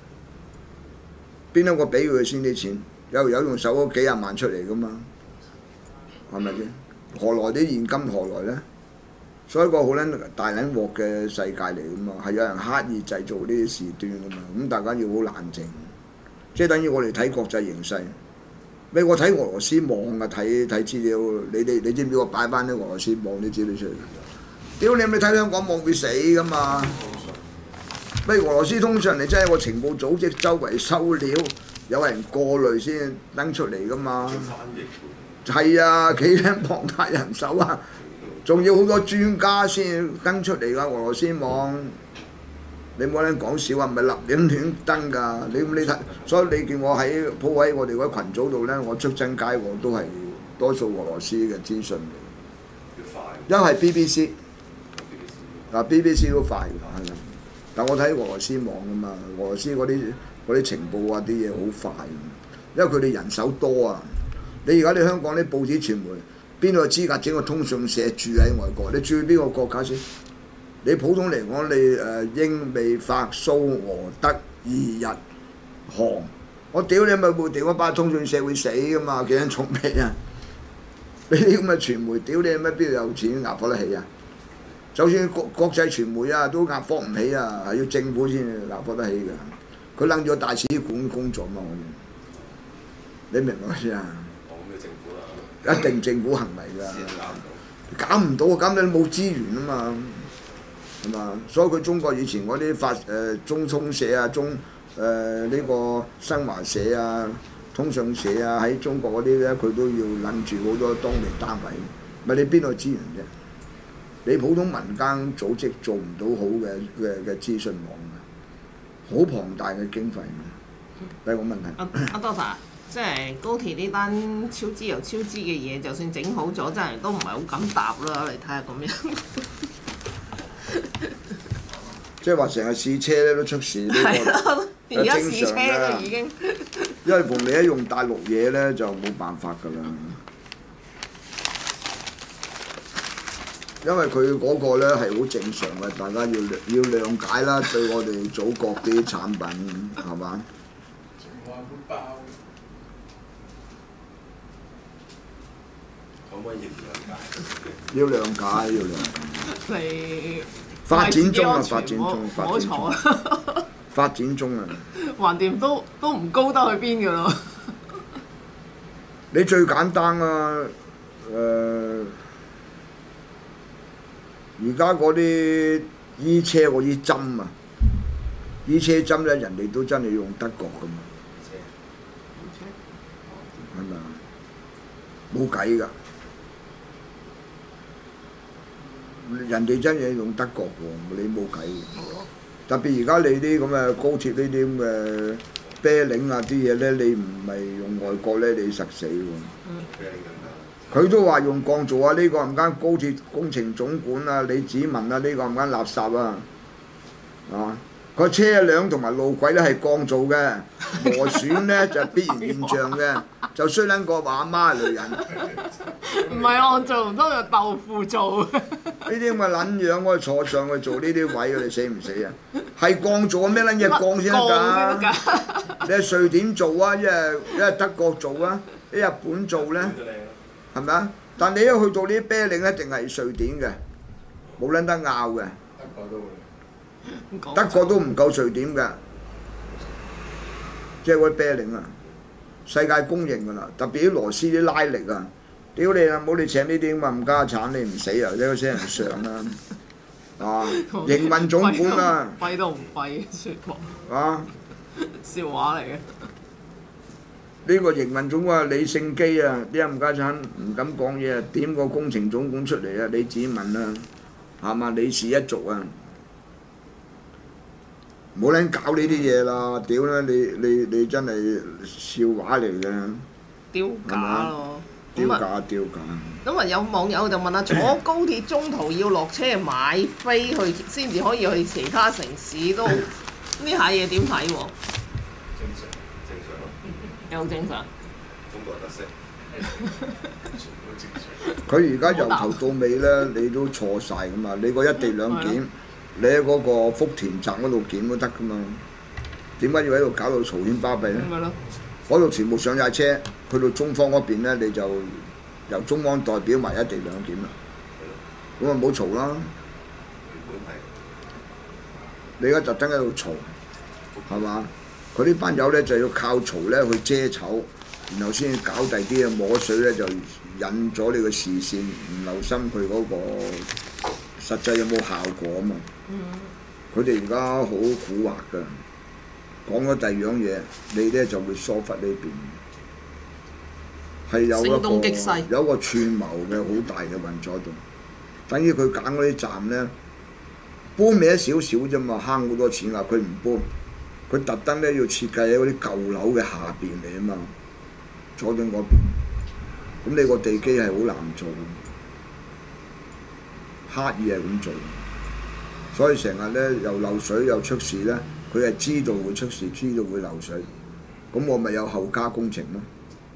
邊一個俾佢先啲錢？有用手嗰幾廿萬出嚟噶嘛？係咪先？何來啲現金何來咧？所以一個好撚大撚鑊嘅世界嚟噶嘛，係有人刻意製造呢啲事端噶嘛。咁大家要好冷靜，即係等於我哋睇國際形勢。咩？我睇俄羅斯網啊，睇資料。你知唔知我擺翻啲俄羅斯網啲資料出嚟？屌你咪睇香港網會死噶嘛？咩俄羅斯通常你真係個情報組織周圍收料，有人過濾先登出嚟噶嘛？係啊，幾撚龐大人手啊！仲要好多專家先登出嚟㗎，俄羅斯網你冇撚講笑啊，唔係立亂登㗎。你睇，所以你見我喺鋪喺我哋嗰群組度咧，我出親街我都係多數俄羅斯嘅資訊嚟。一係 BBC， 嗱 BBC 都快㗎，係咪？但我睇俄羅斯網㗎嘛，俄羅斯嗰啲情報啊啲嘢好快，因為佢哋人手多啊。你而家你香港啲報紙傳媒邊度有資格整個通訊社住喺外國？你住邊個國家先？你普通嚟講，你英美法蘇俄德意日韓，我屌你咪會屌一班通訊社會死噶嘛？幾撚重皮啊？你啲咁嘅傳媒，屌你乜邊度有錢壓貨得起啊？就算國際傳媒啊，都壓貨唔起啊，係要政府先壓貨得起㗎。佢擸咗大使館工作嘛，你明唔明先啊？一定政府行為㗎，搞唔到啊！咁你冇資源啊嘛，係嘛？所以佢中國以前嗰啲中通社啊、呢個新華社啊、通訊社啊，喺中國嗰啲咧，佢都要諗住好多當地單位，咪你邊度資源啫？你普通民間組織做唔到好嘅資訊網㗎，好龐大嘅經費，第一個問題。 阿多達。即係高鐵呢單超支又超支嘅嘢，就算整好咗，真係都唔係好敢搭啦！你睇下咁樣， 即係話成日試車咧都出事呢個， 而家試車啦已經。 因為逢你一用大陸嘢咧，就冇辦法㗎啦。因為佢嗰個咧係好正常嘅，大家要諒解啦，對我哋祖國啲產品係嘛？要諒解，要諒解。 你發展中啊，發展中，發展中啊！ 橫掂都唔高得去邊㗎咯。 你最簡單啊，而家嗰啲醫車嗰啲針啊，醫車針咧，人哋都真係用德國㗎嘛，係咪啊？冇計㗎。人哋真係用德國喎，你冇計。特別而家你啲咁嘅高鐵呢啲咁嘅啤領啊啲嘢咧，你唔係用外國咧，你實死喎。佢都話用鋼做啊，呢個唔間高鐵工程總管啊，李子文啊，呢個唔間垃圾啊，係嘛？個車輛同埋路軌咧係鋼做嘅，磨損咧就係必然現象嘅，就衰撚過話阿媽係女人。 唔係我做唔多就豆腐做。 呢啲咁嘅撚樣，我坐上去做呢啲位，你死唔死啊？係鋼做啊，咩撚嘢鋼先得㗎？你係瑞典做啊，一係德國做啊，一日本做咧，係咪啊？但你一去到呢啲啤領一定係瑞典嘅，冇撚得拗嘅。德國都唔夠瑞典㗎，即係嗰啲啤領啊，世界公認㗎啦。特別啲螺絲啲拉力啊，屌你啦！冇你請呢啲咁嘅冚家產，你唔死啊！一個死人上啦，啊！營運總管啊， 廢都唔廢説話。 啊！ 笑話嚟嘅。 呢個營運總管李勝基啊，啲冚家產唔敢講嘢啊，點個工程總管出嚟啊？李子文啊，係嘛？李氏一族啊！冇撚搞呢啲嘢啦！屌啦，你真係笑話嚟嘅， 丟架咯！ 丟架。 咁啊有網友就問啊，坐高鐵中途要落車買飛去先至可以去其他城市都呢下嘢點睇喎？ 正常咯。 又正常。 中國特色。 佢而家由頭到尾咧，你都錯晒噶嘛！你個一地兩檢，你喺嗰個福田站嗰度檢都得噶嘛？點解要喺度搞到嘈喧巴閉咧？嗰度全部上晒車，去到中方嗰邊咧，你就由中方代表埋一地兩檢啦。咁啊唔好嘈啦！你而家特登喺度嘈，係嘛？佢呢班友咧就要靠嘈咧去遮醜，然後先搞第啲嘅摸水咧就引咗你個視線，唔留心佢嗰個實際有冇效果啊嘛。佢哋而家好蠱惑㗎，講咗第二樣嘢，你咧就會疏忽呢邊。係有一個串謀嘅好大嘅運作度，等於佢揀嗰啲站咧搬歪少少啫嘛，慳好多錢啊！佢唔搬，佢特登咧要設計喺嗰啲舊樓嘅下邊嚟啊嘛，佐敦嗰邊。咁你個地基係好難做，刻意係咁做，所以成日咧又漏水又出事咧，佢係知道會出事，知道會漏水，咁我咪有後加工程咯。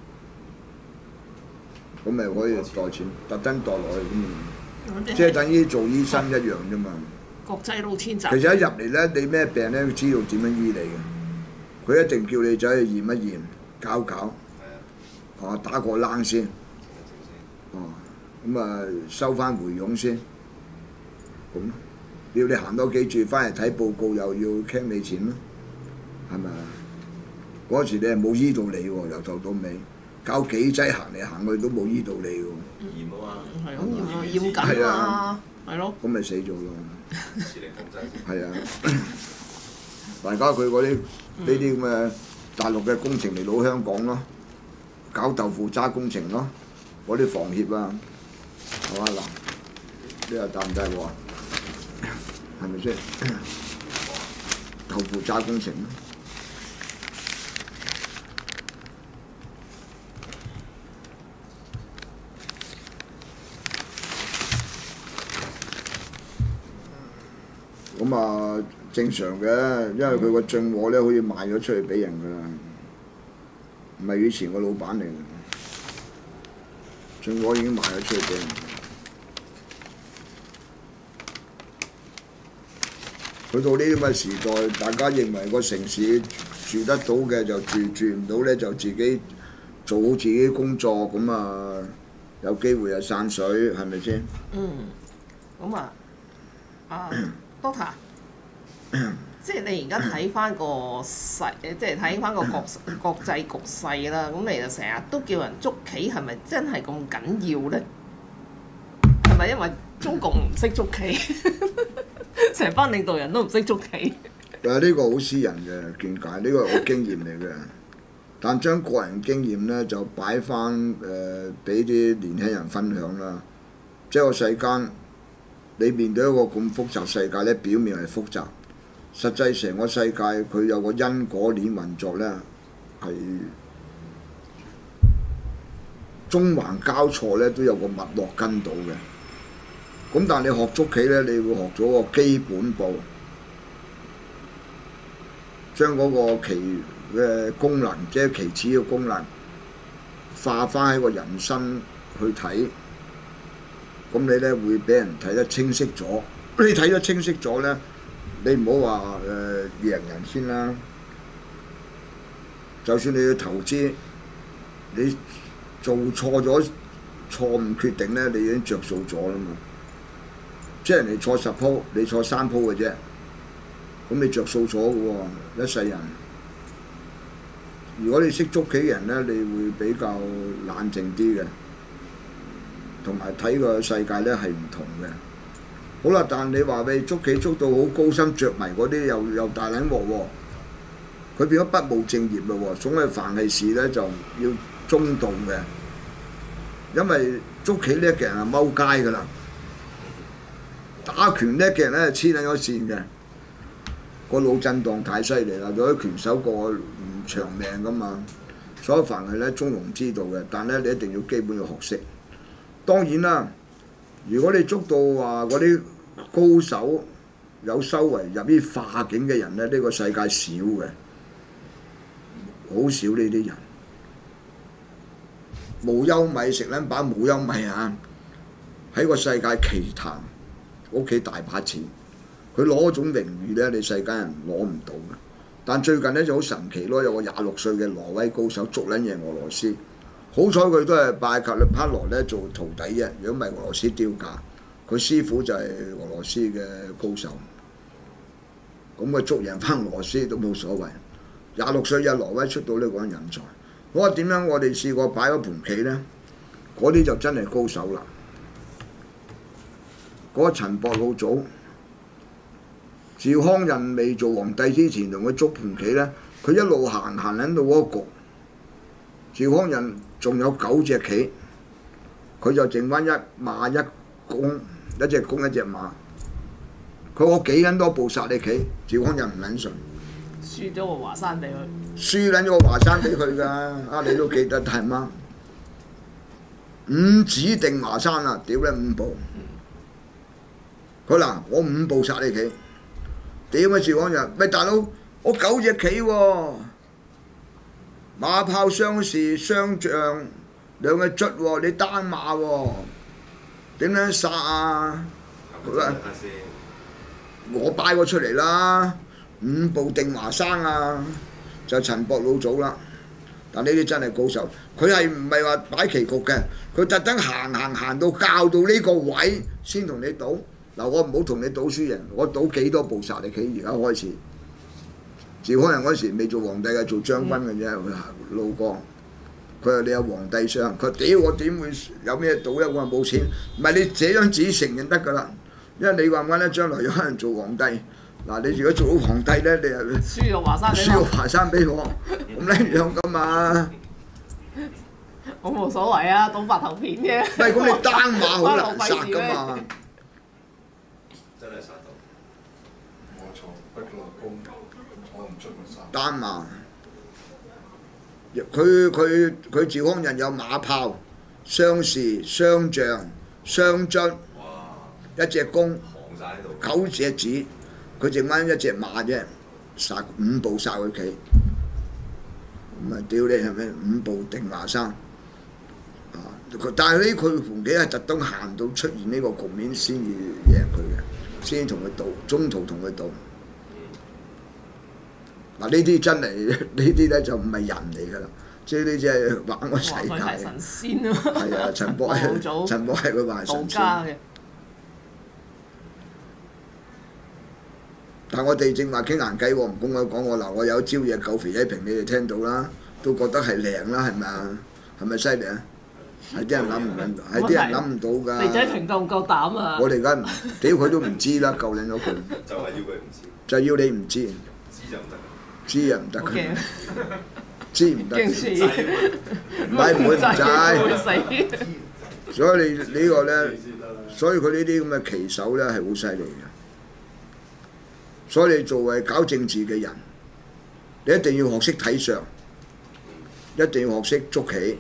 咁咪可以袋錢，特登袋落去咁，即係等於做醫生一樣啫嘛。 國際路遷就。 其實一入嚟咧，你咩病咧，佢知道點樣醫你嘅。佢一定叫你走去驗一驗，搞，打個冷先，咁啊收翻回傭先，咁要你行多幾轉翻嚟睇報告，又要傾你錢咯，係咪啊？嗰時你係冇醫到你喎，由頭到尾。搞幾劑行嚟行去都冇醫到你喎， 驗啊嘛， 係咁驗啊，驗緊啊，係咯， 咁咪死咗咯，係啊，大家佢嗰啲呢啲咁嘅大陸嘅工程嚟到香港咯，搞豆腐渣工程咯，嗰啲房協啊，係嘛嗱，呢個大唔大鑊啊？係咪先？豆腐渣工程咯。咁啊正常嘅，因為佢個進貨咧好似賣咗出去俾人㗎啦，唔係以前個老闆嚟嘅，進貨已經賣咗出去俾人。去到呢啲咁嘅時代，大家認為個城市住得到嘅就住，住唔到咧就自己做好自己工作，咁啊有機會就散水，係咪先？ 咁Doctor， 即係你而家睇翻個勢，即係睇翻個國際局勢啦。咁你就成日都叫人捉棋，係咪真係咁緊要咧？係咪因為中共唔識捉棋，成班領導人都唔識捉棋？ 呢個好私人嘅見解，呢個係我經驗嚟嘅。但將個人經驗咧就擺翻俾啲年輕人分享啦。即係個世間。你面對一個咁複雜世界咧，表面係複雜，實際成個世界佢有個因果鏈運作咧，係中環交錯咧都有個脈絡跟到嘅。咁但係你學捉棋咧，你會學咗個基本步，將嗰個棋嘅功能，即係棋子嘅功能，化翻喺個人身去睇。咁你咧會俾人睇得清晰咗，你睇得清晰咗咧，你唔好話贏人先啦。就算你要投資，你做錯咗錯誤決定咧，你已經着數咗啦嘛。即係人哋錯10鋪，你錯3鋪嘅啫，咁你着數咗嘅喎，一世人。如果你識捉棋嘅人咧，你會比較冷靜啲嘅。同埋睇個世界咧係唔同嘅。好啦，但你話你捉棋捉到好高深着迷嗰啲又大撚鑊喎，佢變咗不務正業咯喎，總係凡係事咧就要中道嘅，因為捉棋叻嘅人係踎街㗎啦，打拳叻嘅人咧黐撚咗線嘅，個腦震盪太犀利啦，嗰啲拳手個唔長命㗎嘛，所以凡係咧中庸之道嘅，但咧你一定要基本要學識。當然啦，如果你捉到話嗰啲高手有修為入啲化境嘅人咧，呢個世界少嘅，好少呢啲人。 無憂米食撚飽無憂米啊！喺個世界奇談，屋企大把錢，佢攞嗰種榮譽咧，你世間人攞唔到嘅。但最近咧就好神奇咯，有個26歲嘅挪威高手捉撚贏俄羅斯，好彩佢都係拜格列帕羅咧做徒弟啫，如果唔係俄羅斯丟架，佢師傅就係俄羅斯嘅高手，咁佢捉贏翻俄羅斯都冇所謂。26歲嘅挪威出到呢個人才，我話點樣？我哋試過擺嗰盤棋咧，嗰啲就真係高手啦。嗰個陳博老祖，趙匡胤未做皇帝之前，同佢捉盤棋咧，佢一路行撚到嗰個局，趙匡胤仲有9隻棋，佢就剩翻一馬一公，一隻公一隻馬。佢我幾撚多步殺你棋，趙匡胤唔撚信。 輸咗個華山俾佢。 輸撚咗個華山俾佢㗎，啊你都記得係嗎？5指定華山啊！屌你5步。佢嗱，我5步殺你棋，屌啊！趙匡胤，喂大佬，我9隻棋喎，馬炮雙士雙將兩個卒喎，你單馬喎，點樣殺啊？佢話我擺個出嚟啦，5步定華山啊，就陳博老祖啦。但呢啲真係高手，佢係唔係話擺棋局嘅？佢特登行到教到呢個位先同你賭。嗱，我唔好同你賭輸贏，我賭幾多步殺你棋。而家開始，趙匡胤嗰時未做皇帝嘅，做將軍嘅啫，路過。佢話你有皇帝相，佢屌我點會有咩賭咧？我話冇錢，唔係你這張紙承認得㗎啦。因為你話唔啱咧，將來有可能做皇帝。嗱，你如果做到皇帝咧，你係輸咗華山俾我， 輸咗華山俾我，咁呢樣㗎嘛。 我冇所謂啊，賭白頭片啫。 唔係咁，你單馬好難殺㗎嘛。 真係殺到。 我錯，不落功，我唔出咪殺。 單馬，佢趙匡胤有馬炮、雙士、雙將、雙卒，一隻弓，9隻子，佢剩翻一隻馬啫，殺5步殺佢棋，咁啊屌你係咪5步定華山？啊！但係呢佢盤棋係特登行到出現呢個局面先至贏佢嘅，先同佢賭，中途同佢賭。嗱呢啲真係呢啲咧就唔係人嚟㗎啦，即係呢啲係玩個世界。 佢係神仙啊！ 係啊，陳博係佢話係神仙。但我哋正話傾閒偈，我唔公開講我嗱，我有招嘢夠肥仔平，你哋聽到啦，都覺得係靚啦，係咪啊？係咪犀利啊？係啲人諗唔到，係啲人諗唔到㗎。 肥仔平夠唔夠膽啊？ 我哋而家唔屌佢都唔知啦，夠靚咗佢。 就係要佢唔知。 就要你唔知。 知就唔得。 知又唔得佢。知唔得。唔係唔會唔制。所以你呢個咧，所以佢呢啲咁嘅棋手咧係好犀利嘅。所以你作為搞政治嘅人，你一定要學識睇相，一定要學識捉棋，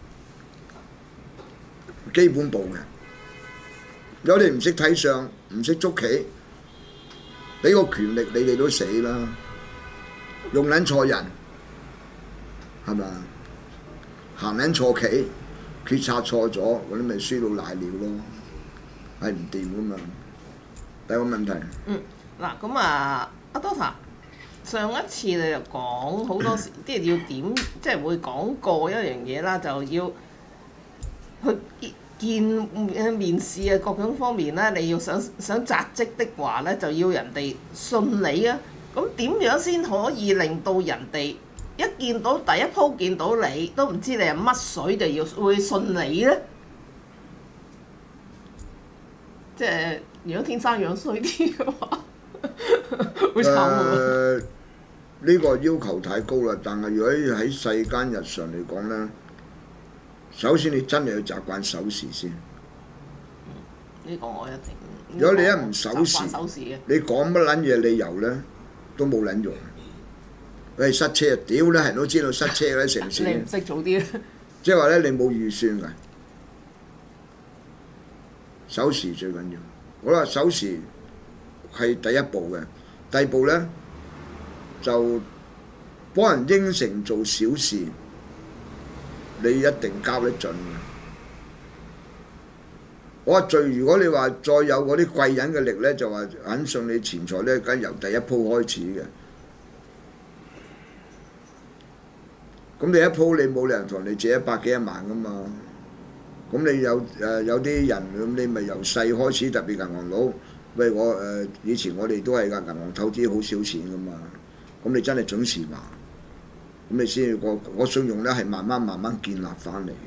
基本步嘅。如果你唔識睇相，唔識捉棋，俾個權力你哋都死啦，用撚錯人，係咪啊？行撚錯棋，決策錯咗，嗰啲咪輸到瀨尿咯，係唔掂噶嘛？第一個問題。 嗱咁啊，阿 Doctor，上一次你就講好多時，啲人要點，即係會講過一樣嘢啦，就要去見面試啊各種方面咧，你要想擲職的話咧，就要人哋信你啊。咁點樣先可以令到人哋一見到第一鋪見到你都唔知你係乜水，就要會信你咧？即係如果天生樣衰啲嘅話。好慘喎！ 呢個要求太高啦，但係如果喺世間日常嚟講咧，首先你真係要習慣守時先。 呢個我一定。 如果你一唔守時，你講乜撚嘢理由咧，都冇撚用。喂，塞車啊！屌咧，人都知道塞車嗰啲城市。 你唔識早啲。即係話咧，你冇預算㗎，守時最緊要。好啦，守時。係第一步嘅，第二步咧就幫人應承做小事， 你一定交得盡嘅。我話如果你話再有嗰啲貴人嘅力咧，就話肯送你錢財咧，梗係由第一鋪開始嘅。咁你一鋪你冇理由同你借100幾1萬噶嘛？咁你有啲人咁你咪由細開始，特別銀行佬，喂我以前我哋都係㗎，銀行透支好少錢噶嘛。咁你真係準時還，咁你先個信用咧係慢慢建立翻嚟。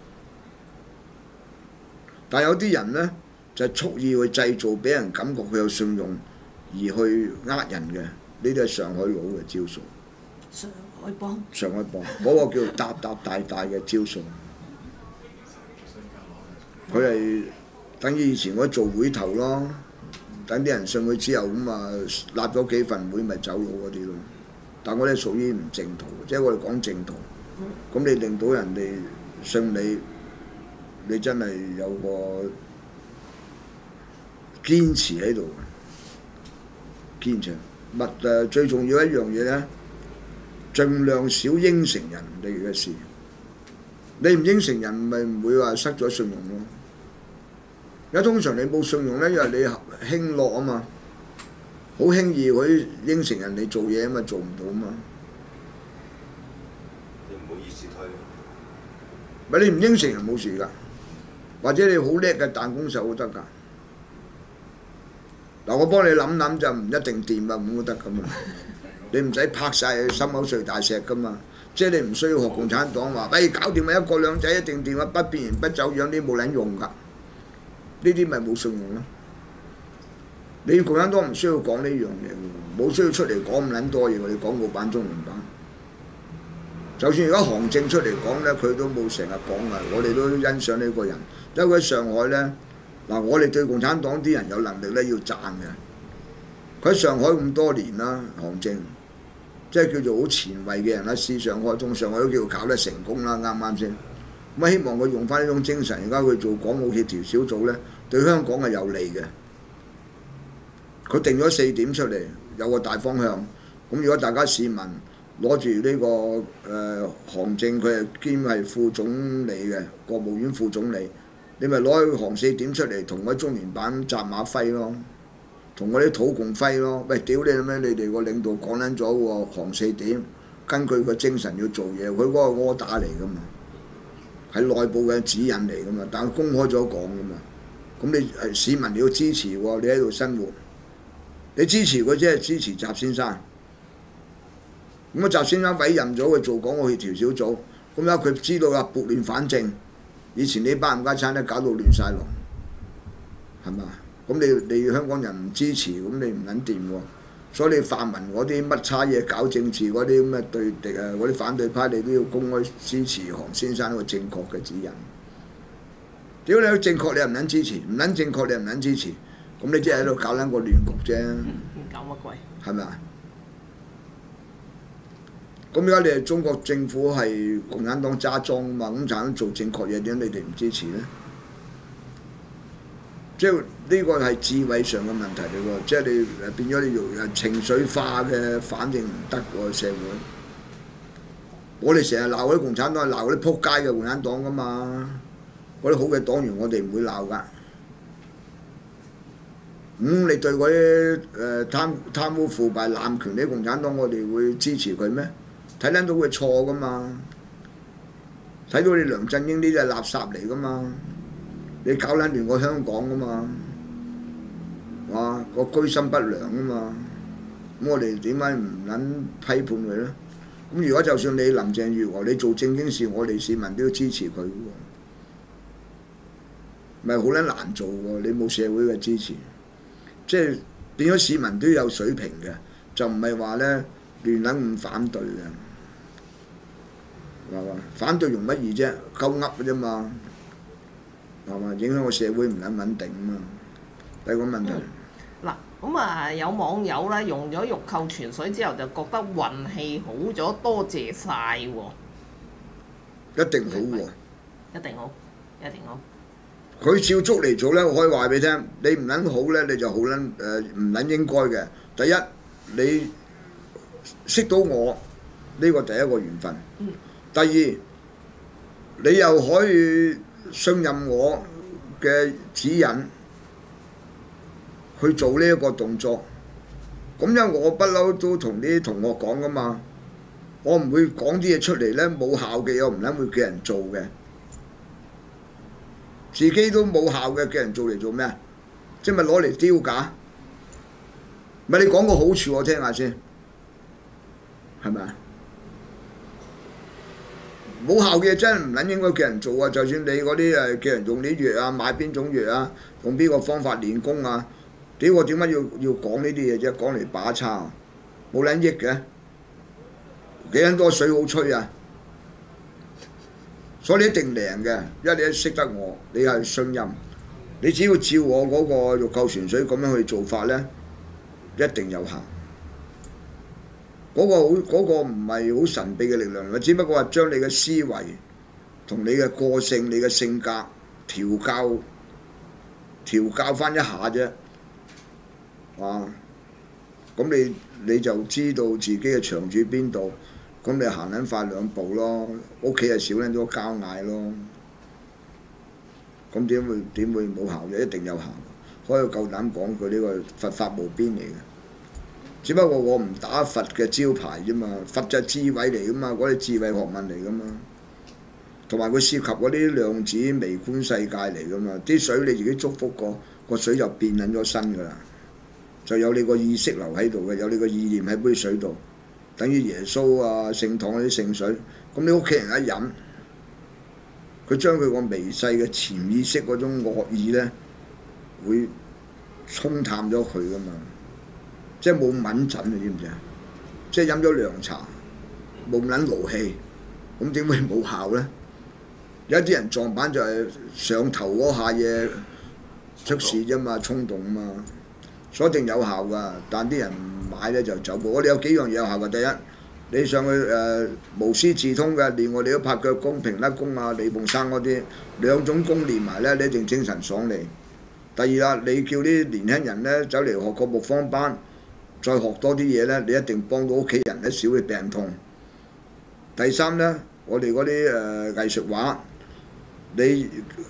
但係有啲人咧就係蓄意去製造俾人感覺佢有信用而去人嘅，呢啲係上海佬嘅招數。 上海幫嗰個叫做搭大嘅招數。佢係等於以前我做會頭咯，等啲人信佢之後咁啊，立咗幾份會咪走佬嗰啲咯。但我哋屬於唔正途，即係我哋講正途。咁你令到人哋信你，你真係有個堅持喺度。堅持最重要一樣嘢咧，盡量少應承人哋嘅事。你唔應承人，咪唔會話失咗信用咯。而家通常你冇信用咧，因為你輕諾啊嘛，好輕易去應承人哋做嘢啊嘛，做唔到啊嘛。 你唔好意思推。 咪你唔應承人冇事㗎，或者你好叻嘅彈弓手都得㗎。嗱，我幫你諗就唔一定掂啊，咁都得㗎嘛。你唔使拍晒心口碎大石㗎嘛。即係你唔需要學共產黨話，喂搞掂咪一國兩制一定掂啊，不變形不走樣，啲冇撚用㗎。呢啲咪冇信用咯。你共產黨唔需要講呢樣嘢喎，冇需要出嚟講咁撚多嘢喎。你港澳版、中聯版，就算而家韓正出嚟講咧，佢都冇成日講啊。我哋都欣賞呢個人，因為喺上海咧，嗱我哋對共產黨啲人有能力咧要讚嘅。佢喺上海咁多年啦，韓正。即係叫做好前衞嘅人啦，思想開通，上海都叫做搞得成功啦，啱啱先。咁希望佢用翻呢種精神，而家佢做港澳協調小組咧，對香港係有利嘅。佢定咗4點出嚟，有個大方向。咁如果大家市民攞住呢個韓正，佢係兼係副總理嘅，國務院副總理，你咪攞去韓4點出嚟，同嗰中聯辦紮馬揮咯。同嗰啲土共揮咯，喂屌你咩？你哋個領導講撚咗喎，韓4點，根據個精神要做嘢，佢嗰個柯打嚟噶嘛，係內部嘅指引嚟噶嘛，但係公開咗講噶嘛，咁你市民你要支持喎，你喺度生活，你支持佢即係支持習先生，咁啊習先生委任咗佢做港澳協調小組，咁而家佢知道啦撥亂反正，以前呢班冚家鏟咧搞到亂晒龍，係嘛？咁你香港人唔支持，咁你唔撚掂喎。所以你泛民嗰啲乜叉嘢搞政治嗰啲咁嘅對敵啊，嗰啲反對派，你都要公開支持韓先生一個正確嘅指引。屌你正確，你又唔撚支持；唔撚正確，你又唔撚支持。咁你即係喺度搞撚個亂局啫。 搞乜鬼？ 係咪啊？咁而家你係中國政府係共產黨揸莊啊嘛，咁產做正確嘢，點解你哋唔支持咧？即係呢個係智慧上嘅問題嚟喎，即係你變咗你用情緒化嘅反應唔得喎社會。我哋成日鬧嗰啲共產黨，係鬧嗰啲撲街嘅共產黨噶嘛，嗰啲好嘅黨員我哋唔會鬧㗎。你對嗰啲貪污腐敗濫權啲共產黨，我哋會支持佢咩？睇撚到佢錯㗎嘛，睇到你梁振英呢啲係垃圾嚟㗎嘛。你搞撚亂個香港噶嘛，哇個居心不良啊嘛，咁我哋點解唔撚批判佢咧？咁如果就算你林鄭月娥你做正經事，我哋市民都要支持佢喎，咪好撚難做喎！你冇社會嘅支持，即係變咗市民都有水平嘅，就唔係話咧亂撚咁反對嘅，係嘛？反對容乜易啫？鳩噏嘅啫嘛。係嘛？影響個社會唔撚穩定啊嘛，第一個問題。 嗱，咁啊有網友咧用咗玉蔻泉水之後就覺得運氣好咗，多謝晒喎。 一定好喎。 一定好，一定好。 佢照足嚟做咧，我可以話俾你聽，你唔撚好咧，你就好撚唔撚應該嘅。第一，你識到我呢個第一個緣分。第二， 你又可以信任我嘅指引去做呢一個動作。咁因為我不嬲都同啲同學講噶嘛，我唔會講啲嘢出嚟咧冇效嘅，我唔撚會叫人做嘅。自己都冇效嘅，叫人做嚟做咩啊？即係咪攞嚟丟架？咪你講個好處我聽下先，係咪啊？冇效嘅嘢真係唔撚應該叫人做啊！就算你嗰啲叫人用啲藥啊，買邊種藥啊，用邊個方法練功啊，屌我點解要講呢啲嘢啫？講嚟把叉，冇撚益嘅，幾撚多水好吹啊！所以你一定靈嘅，因為你都識得我，你係信任，你只要照我嗰個欲救泉水咁樣去做法咧，一定有效。嗰個唔係好神秘嘅力量，只不過係將你嘅思維同你嘅個性、你嘅性格調教翻一下啫。啊，咁你就知道自己嘅長處邊度。咁你行撚快兩步咯，屋企係少撚咗交嗌咯。咁點會冇效嘅？一定有效。可以夠膽講佢呢個佛法無邊嚟嘅。只不過我唔打佛嘅招牌啫嘛，佛就係智慧嚟噶嘛，嗰啲智慧學問嚟噶嘛。同埋佢涉及嗰啲量子微觀世界嚟噶嘛，啲水你自己祝福過，個水就變撚咗身噶啦，就有你個意識留喺度嘅，有你個意念喺杯水度。等於耶穌啊、聖堂嗰啲聖水，咁你屋企人一飲，佢將佢個微細嘅潛意識嗰種惡意咧，會沖淡咗佢噶嘛，即係冇敏陣啊，知唔知啊？即係飲咗涼茶，冇咁撚勞氣，咁點會冇效咧？有啲人撞板就係上頭嗰下嘢出事啫嘛，衝動啊嘛，所以一定有效㗎，但啲人買咧就走步。我哋有幾樣嘢有效嘅。第一，你上去無師自通嘅練我哋都拍腳功、平甩功啊、李鳳生嗰啲兩種功練埋咧，你一定精神爽利。第二啦，你叫啲年輕人咧走嚟學個木方班，再學多啲嘢咧，你一定幫到屋企人咧少啲病痛。第三咧，我哋嗰啲藝術畫，你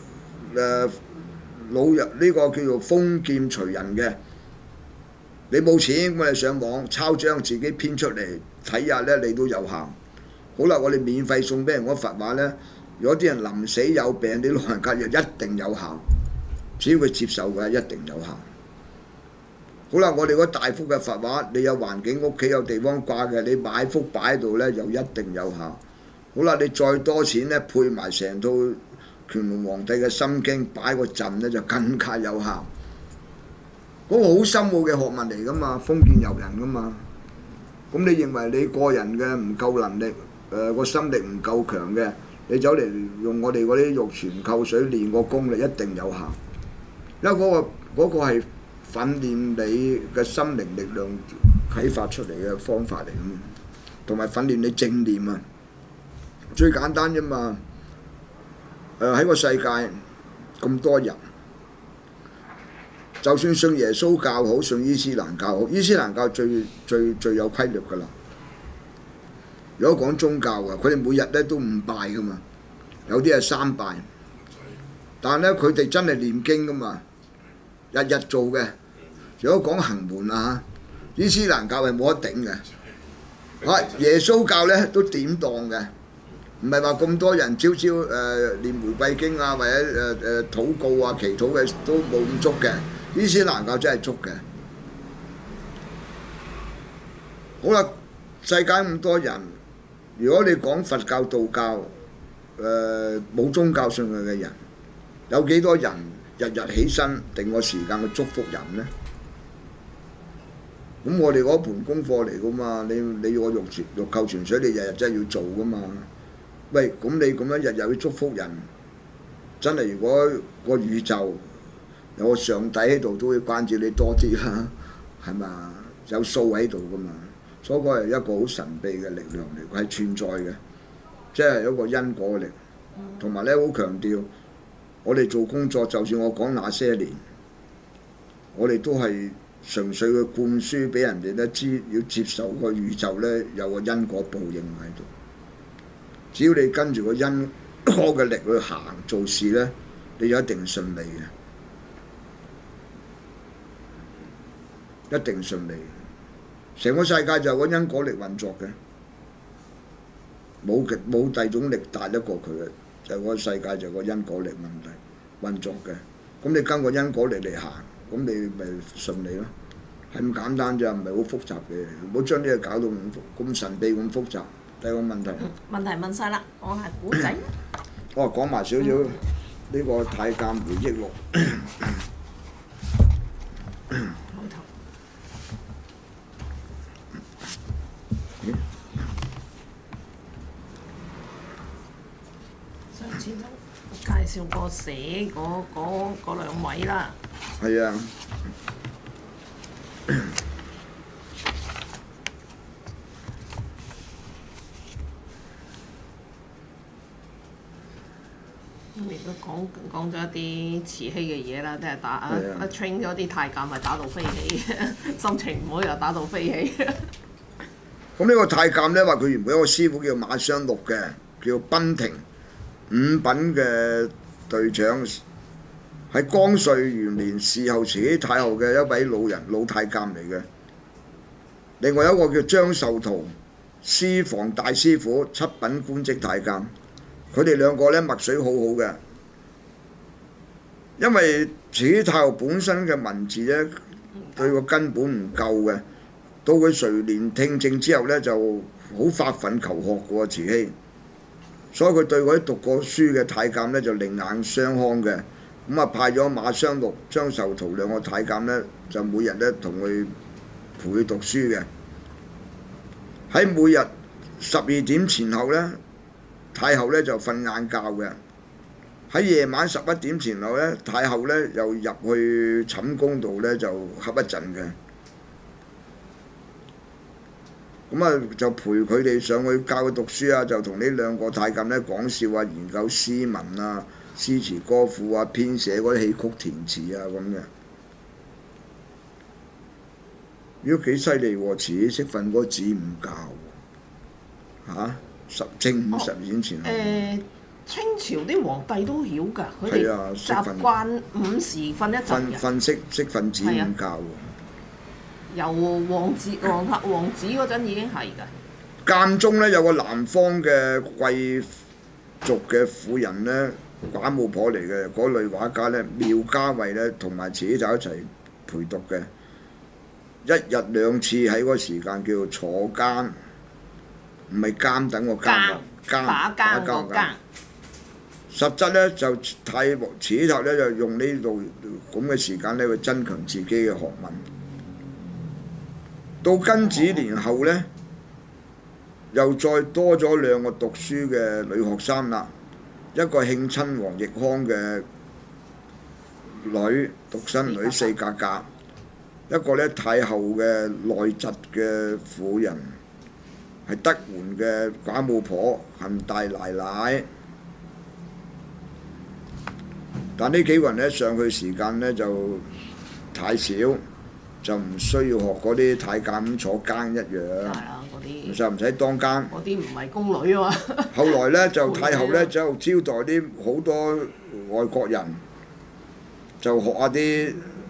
老入呢個叫做封劍隨人嘅。你冇錢，我哋上網抄張自己編出嚟睇下咧，你都有效。好啦，我哋免費送俾人嗰佛畫咧，如果啲人臨死有病，啲老人家就一定有效，只要佢接受嘅一定有效。好啦，我哋嗰大幅嘅佛畫，你有環境屋企有地方掛嘅，你買幅擺喺度咧，又一定有效。好啦，你再多錢咧，配埋成套乾隆皇帝嘅心經擺個陣咧，就更加有效。嗰個好深奧嘅學問嚟噶嘛，封建遊人噶嘛。咁你認為你個人嘅唔夠能力，個心力唔夠強嘅，你走嚟用我哋嗰啲玉泉扣水練個功力一定有效，因為嗰個係訓練你嘅心靈力量啟發出嚟嘅方法嚟噶嘛，同埋訓練你正念啊，最簡單啫嘛。喺個世界咁多人。就算信耶穌教好，信伊斯蘭教好，伊斯蘭教最有規律㗎啦。如果講宗教啊，佢哋每日咧都5拜㗎嘛，有啲係3拜，但係咧佢哋真係念經㗎嘛，日日做嘅。如果講行門啊，伊斯蘭教係冇得頂嘅，耶穌教咧都點當嘅，唔係話咁多人朝念玫瑰經啊，或者禱告啊、祈禱嘅都冇咁足嘅。伊斯蘭教真係足嘅。好啦，世界咁多人，如果你講佛教、道教，冇宗教信仰嘅人，有幾多人日日起身定個時間去祝福人呢？咁我哋嗰盤功課嚟噶嘛，你要我欲救泉水，你日日真係要做噶嘛。喂，咁你咁樣日日去祝福人，真係如果個宇宙有個上帝喺度，都會關照你多啲啦，係嘛？有數喺度噶嘛，所以嗰係一個好神秘嘅力量嚟，佢係存在嘅，即係有一個因果力。同埋咧，好強調，我哋做工作，就算我講那些年，我哋都係純粹嘅灌輸俾人哋咧知，要接受個宇宙咧有個因果報應喺度。只要你跟住個因嘅力去行做事咧，你就一定順利嘅，一定順利。成個世界就係個因果力運作嘅，冇第二種力大得過佢嘅，就係個世界就係個因果力運作嘅。咁你跟個因果力嚟行，咁你咪順利咯，係咁簡單咋，唔係好複雜嘅。唔好將呢嘢搞到咁神秘咁複雜。第二個問題。 問題問晒啦，我係古仔。 講埋少少呢個太監回憶錄。 上次都介紹過寫嗰兩位啦。 係啊。 亦都講咗一啲慈禧嘅嘢啦，即係打train 咗啲太監，咪打到飛起，心情唔好又打到飛起。 咁呢個太監咧話佢原本有個師傅叫馬相祿嘅，叫賓廷五品嘅隊長，喺光緒元年侍候慈禧太后嘅一位老太監嚟嘅。另外有一個叫張壽圖，司房大師傅，七品官職太監。佢哋兩個咧墨水好好嘅，因為慈禧太后本身嘅文字咧對個根本唔夠嘅，到佢垂簾聽政之後咧就好發奮求學嘅喎慈禧，所以佢對嗰啲讀過書嘅太監咧就另眼相看嘅，咁啊派咗馬相祿、張壽圖兩個太監咧就每日咧同佢陪佢讀書嘅，喺每日12點前後咧。太后咧就瞓晏覺嘅，喺夜晚11點前後咧，太后咧又入去寢宮度咧就瞌一陣嘅，咁啊就陪佢哋上去教佢讀書啊，就同呢兩個太監咧講笑啊，研究詩文啊、詩詞歌賦啊、編寫嗰啲戲曲填詞啊咁嘅。如果幾犀利喎，慈禧識瞓嗰個子午覺喎，正午12點前後。 清朝啲皇帝都曉㗎，佢哋習慣午時瞓一陣嘅。 識瞓子午覺喎。 由王子嗰陣已經係㗎。 間中咧有個南方嘅貴族嘅婦人咧，寡母婆嚟嘅，嗰類畫家咧，廖嘉慧咧，同埋自己就一齊陪讀嘅，一日2次喺嗰個時間叫做坐監。唔係監等個監， 打更個更。 實質咧就慈禧太后咧就用呢度咁嘅時間咧去增強自己嘅學問。到庚子年後咧，又再多咗2個讀書嘅女學生啦，一個慶親王奕匡嘅女獨生女4格格，一個咧太后嘅內侄嘅婦人。係德援嘅寡母婆恨大奶奶，但呢幾個人咧上去時間咧就太少，就唔需要學嗰啲太監咁坐更一樣。係啊，嗰啲就唔使當更。 嗰啲唔係宮女啊嘛。 後來咧就太后咧就招待啲好多外國人，就學下啲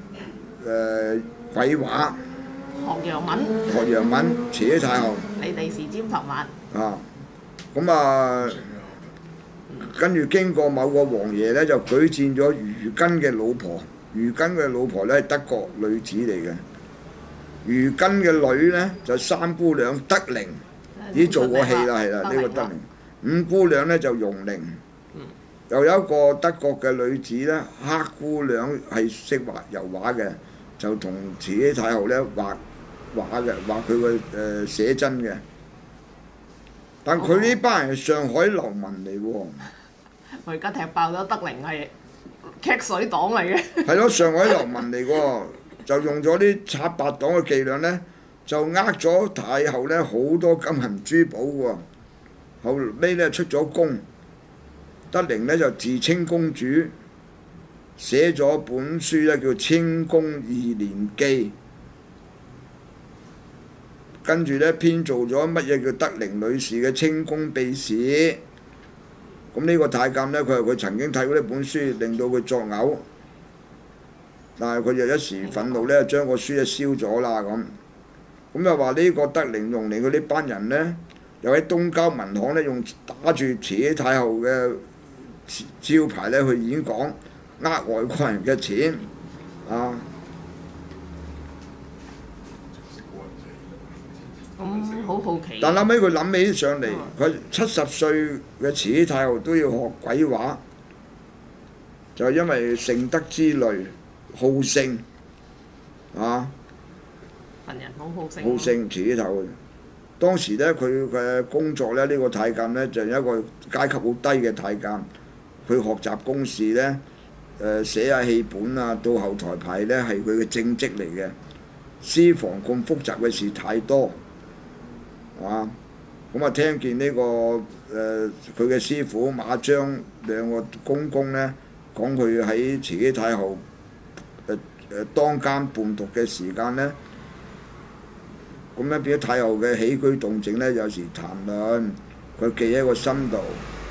鬼話。 學洋文。 學洋文，慈禧太后。 你哋是尖頭文。 咁啊，跟住經過某個王爺咧，就舉薦咗余根嘅老婆。余根嘅老婆咧係德國女子嚟嘅。余根嘅女咧就3姑娘德齡，已經做過戲啦，係啦，呢個德齡。5姑娘咧就容齡。又有一個德國嘅女子咧，黑姑娘係識畫油畫嘅，就同慈禧太后咧畫嘅，畫佢個寫真嘅。但佢呢班人係上海流民嚟喎。 我而家踢爆咗德齡係劇水黨嚟嘅。 係咯，上海流民嚟喎，就用咗啲拆白黨嘅伎倆咧，就呃咗太后咧好多金銀珠寶喎。後尾咧出咗宮，德齡咧就自稱公主，寫咗本書咧叫《清宮2年記》。跟住咧編造咗乜嘢叫德齡女士嘅清宮秘史， 咁呢個太監呢，佢話佢曾經睇過呢本書，令到佢作嘔，但係佢就一時憤怒呢，將個書咧燒咗啦咁。咁又話呢個德齡用嚟嘅呢班人呢，又喺東交民巷呢，用打住慈禧太后嘅招牌呢去演講，呃外國人嘅錢啊！ 咁好好奇。 但諗起佢諗起上嚟，佢70歲嘅慈禧太后都要學鬼話，就係因為盛德之累，好勝啊！ 份人好好勝。 好勝慈禧太后。當時呢，佢嘅工作呢，呢個太監呢，就係一個階級好低嘅太監，佢學習公事呢，寫下戲本啊，到後台排呢，係佢嘅正職嚟嘅。司房咁複雜嘅事太多。啊！咁啊，聽見呢、佢嘅師傅馬章兩個公公呢，講佢喺慈禧太后當監伴讀嘅時間呢，咁咧變咗太后嘅起居動靜呢，有時談論，佢記喺個心度。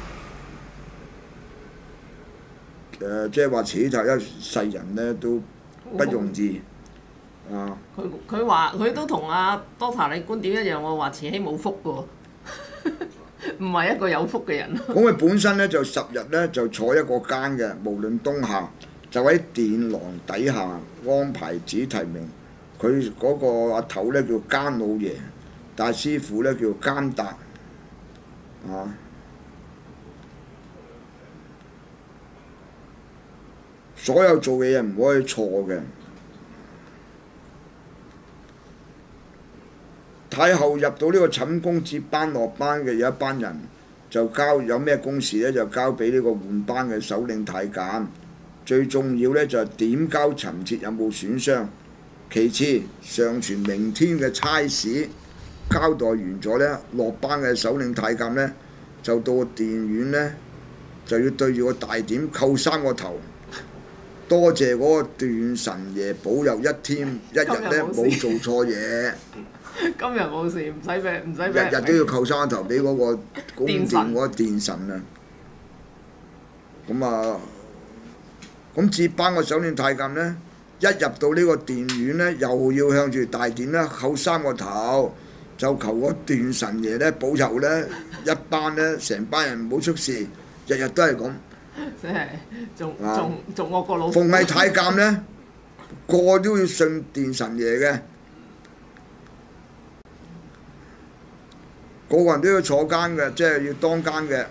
即係話慈禧太后一世人呢，都不容易。啊！ 佢話佢都同阿多塔利觀點一樣喎，話慈禧冇福喎，唔係一個有福嘅人。 咁佢本身呢，就10日呢，就坐一個監嘅，無論冬夏，就喺殿廊底下安排指提名。佢嗰個阿頭呢，叫監老爺，大師傅呢，叫監達。啊！所有做嘅嘢唔可以錯嘅。太后入到呢個寢宮接班落班嘅有一班人，就有咩公事呢？就交俾呢個換班嘅首領太監。最重要呢，就係點交陳設有冇損傷，其次上傳明天嘅差事。交代完咗呢，落班嘅首領太監呢，就到個殿院呢，就要對住個大點叩3個頭，多謝嗰個段神爺保佑一日呢冇做錯嘢。 今日冇事，唔使俾，唔使俾。 日日都要叩3個頭俾嗰個宮殿嗰個殿神啊！咁接班個首領太監呢，一入到呢個殿院呢，又要向住大殿呢叩3個頭，就求個段神爺呢保佑呢一班呢成班人唔好出事，日日都係咁。 即係仲惡過老。 逢係太監呢，個個都要信段神爺嘅。個個人都要坐監嘅，即係要當監嘅。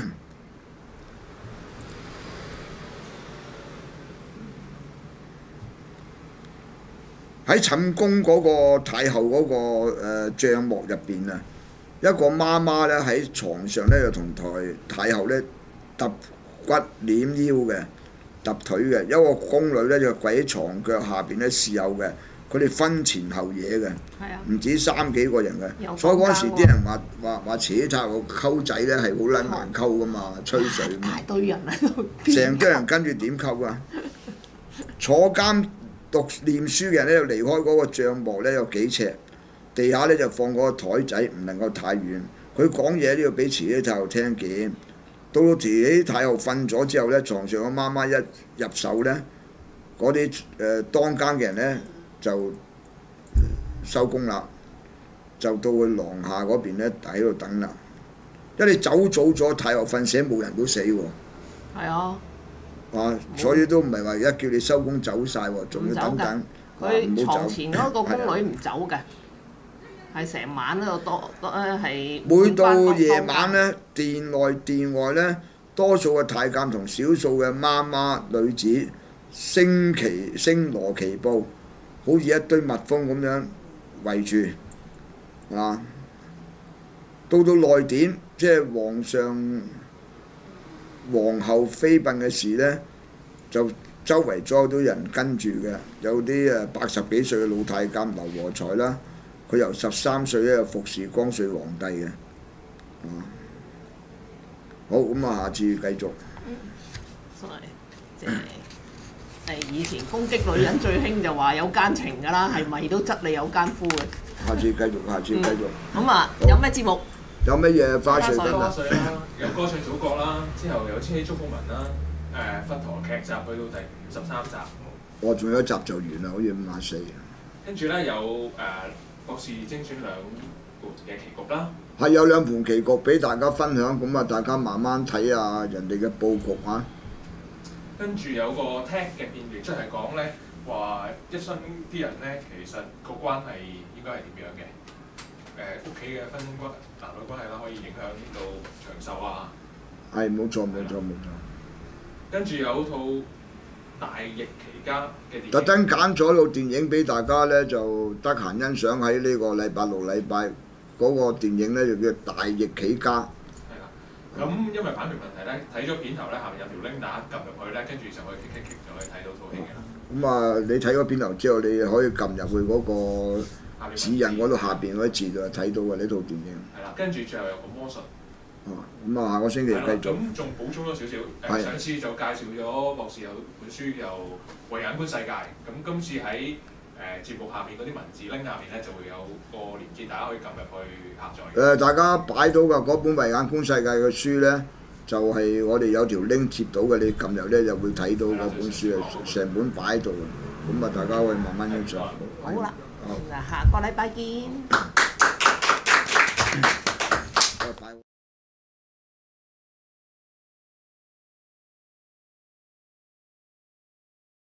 喺寢宮嗰個太后嗰個帳幕入邊啊，一個媽媽咧喺床上咧就同太后咧揼骨攣腰嘅，揼腿嘅，一個宮女咧就跪喺床腳下邊咧侍候嘅。佢哋分前後嘢嘅，唔止3幾個人嘅，所以嗰陣時啲人話慈禧太后溝仔咧係好撚難溝噶嘛，吹水嘛。 大堆人喺度。 成堆人跟住點溝啊？坐監念書嘅人咧，就離開嗰個帳幕咧有幾尺，地下咧就放嗰個台仔，唔能夠太遠。佢講嘢都要俾慈禧太后聽見。到慈禧太后瞓咗之後咧，床上嘅媽媽一入手咧，嗰啲當監嘅人咧就收工啦，就到去廊下嗰邊咧喺度等啦。因為你走早咗，太后瞓醒冇人都死喎。 係啊。 所以都唔係話而家叫你收工走晒喎，仲要等等。 佢床前嗰個宮女唔走嘅，係成晚喺度係。 每到夜晚呢，殿內殿外呢，多數嘅太監同少數嘅媽媽女子星羅棋布，好似一堆蜜蜂咁樣圍住。到內殿，即係皇上皇后妃嬪嘅事呢，就周圍咗好多人跟住嘅，有啲80幾歲嘅老太監劉和才啦，佢由13歲咧服侍光緒皇帝嘅。好，咁下次繼續。 以前攻擊女人最興就話有奸情㗎啦，係咪都質你有奸夫嘅？ 下次繼續。 咁有咩節目？ 有乜嘢花絮分啊？ 花絮啦，有歌唱祖國啦，之後有千禧祝福文啦，佛陀劇集去到第53集。 我仲有一集就完啦，好似54。 跟住咧有博士精選2盤嘅棋局啦。 係有2盤棋局俾大家分享，咁啊大家慢慢睇下人哋嘅佈局嚇。 跟住有個 tag 嘅片段，即係講咧話一生啲人咧，其實個關係應該係點樣嘅？屋企嘅婚姻男女關係啦，可以影響到長壽啊。 係冇錯。 跟住有套大疫期間嘅電影， 特登揀咗套電影俾大家咧，就得閒欣賞喺呢個禮拜6、禮拜嗰個電影咧，就叫《大疫起家》。 係啦，咁因為版權問題咧，睇咗片頭咧，下面有條 link 打撳入去咧，跟住就可以棘就可以睇到套戲㗎啦。 咁啊，你睇咗片頭之後，你可以撳入去嗰個指引嗰度下邊嗰啲字就睇到嘅呢套電影。 係啦，跟住最後有個魔術。 咁啊，下個星期繼續。 咁仲補充咗少少，上次就介紹咗博士有本書又慧眼觀世界，咁今次喺節目下面嗰啲文字 link 下面咧就會有個連結，大家可以撳入去下載。 大家擺到嘅嗰本慧眼觀世界嘅書咧，就係我哋有條 link 貼到嘅，你撳入咧就會睇到嗰本書啊，成本擺喺度。咁啊，大家可以慢慢欣賞。 好啦，嗱，下個禮拜見。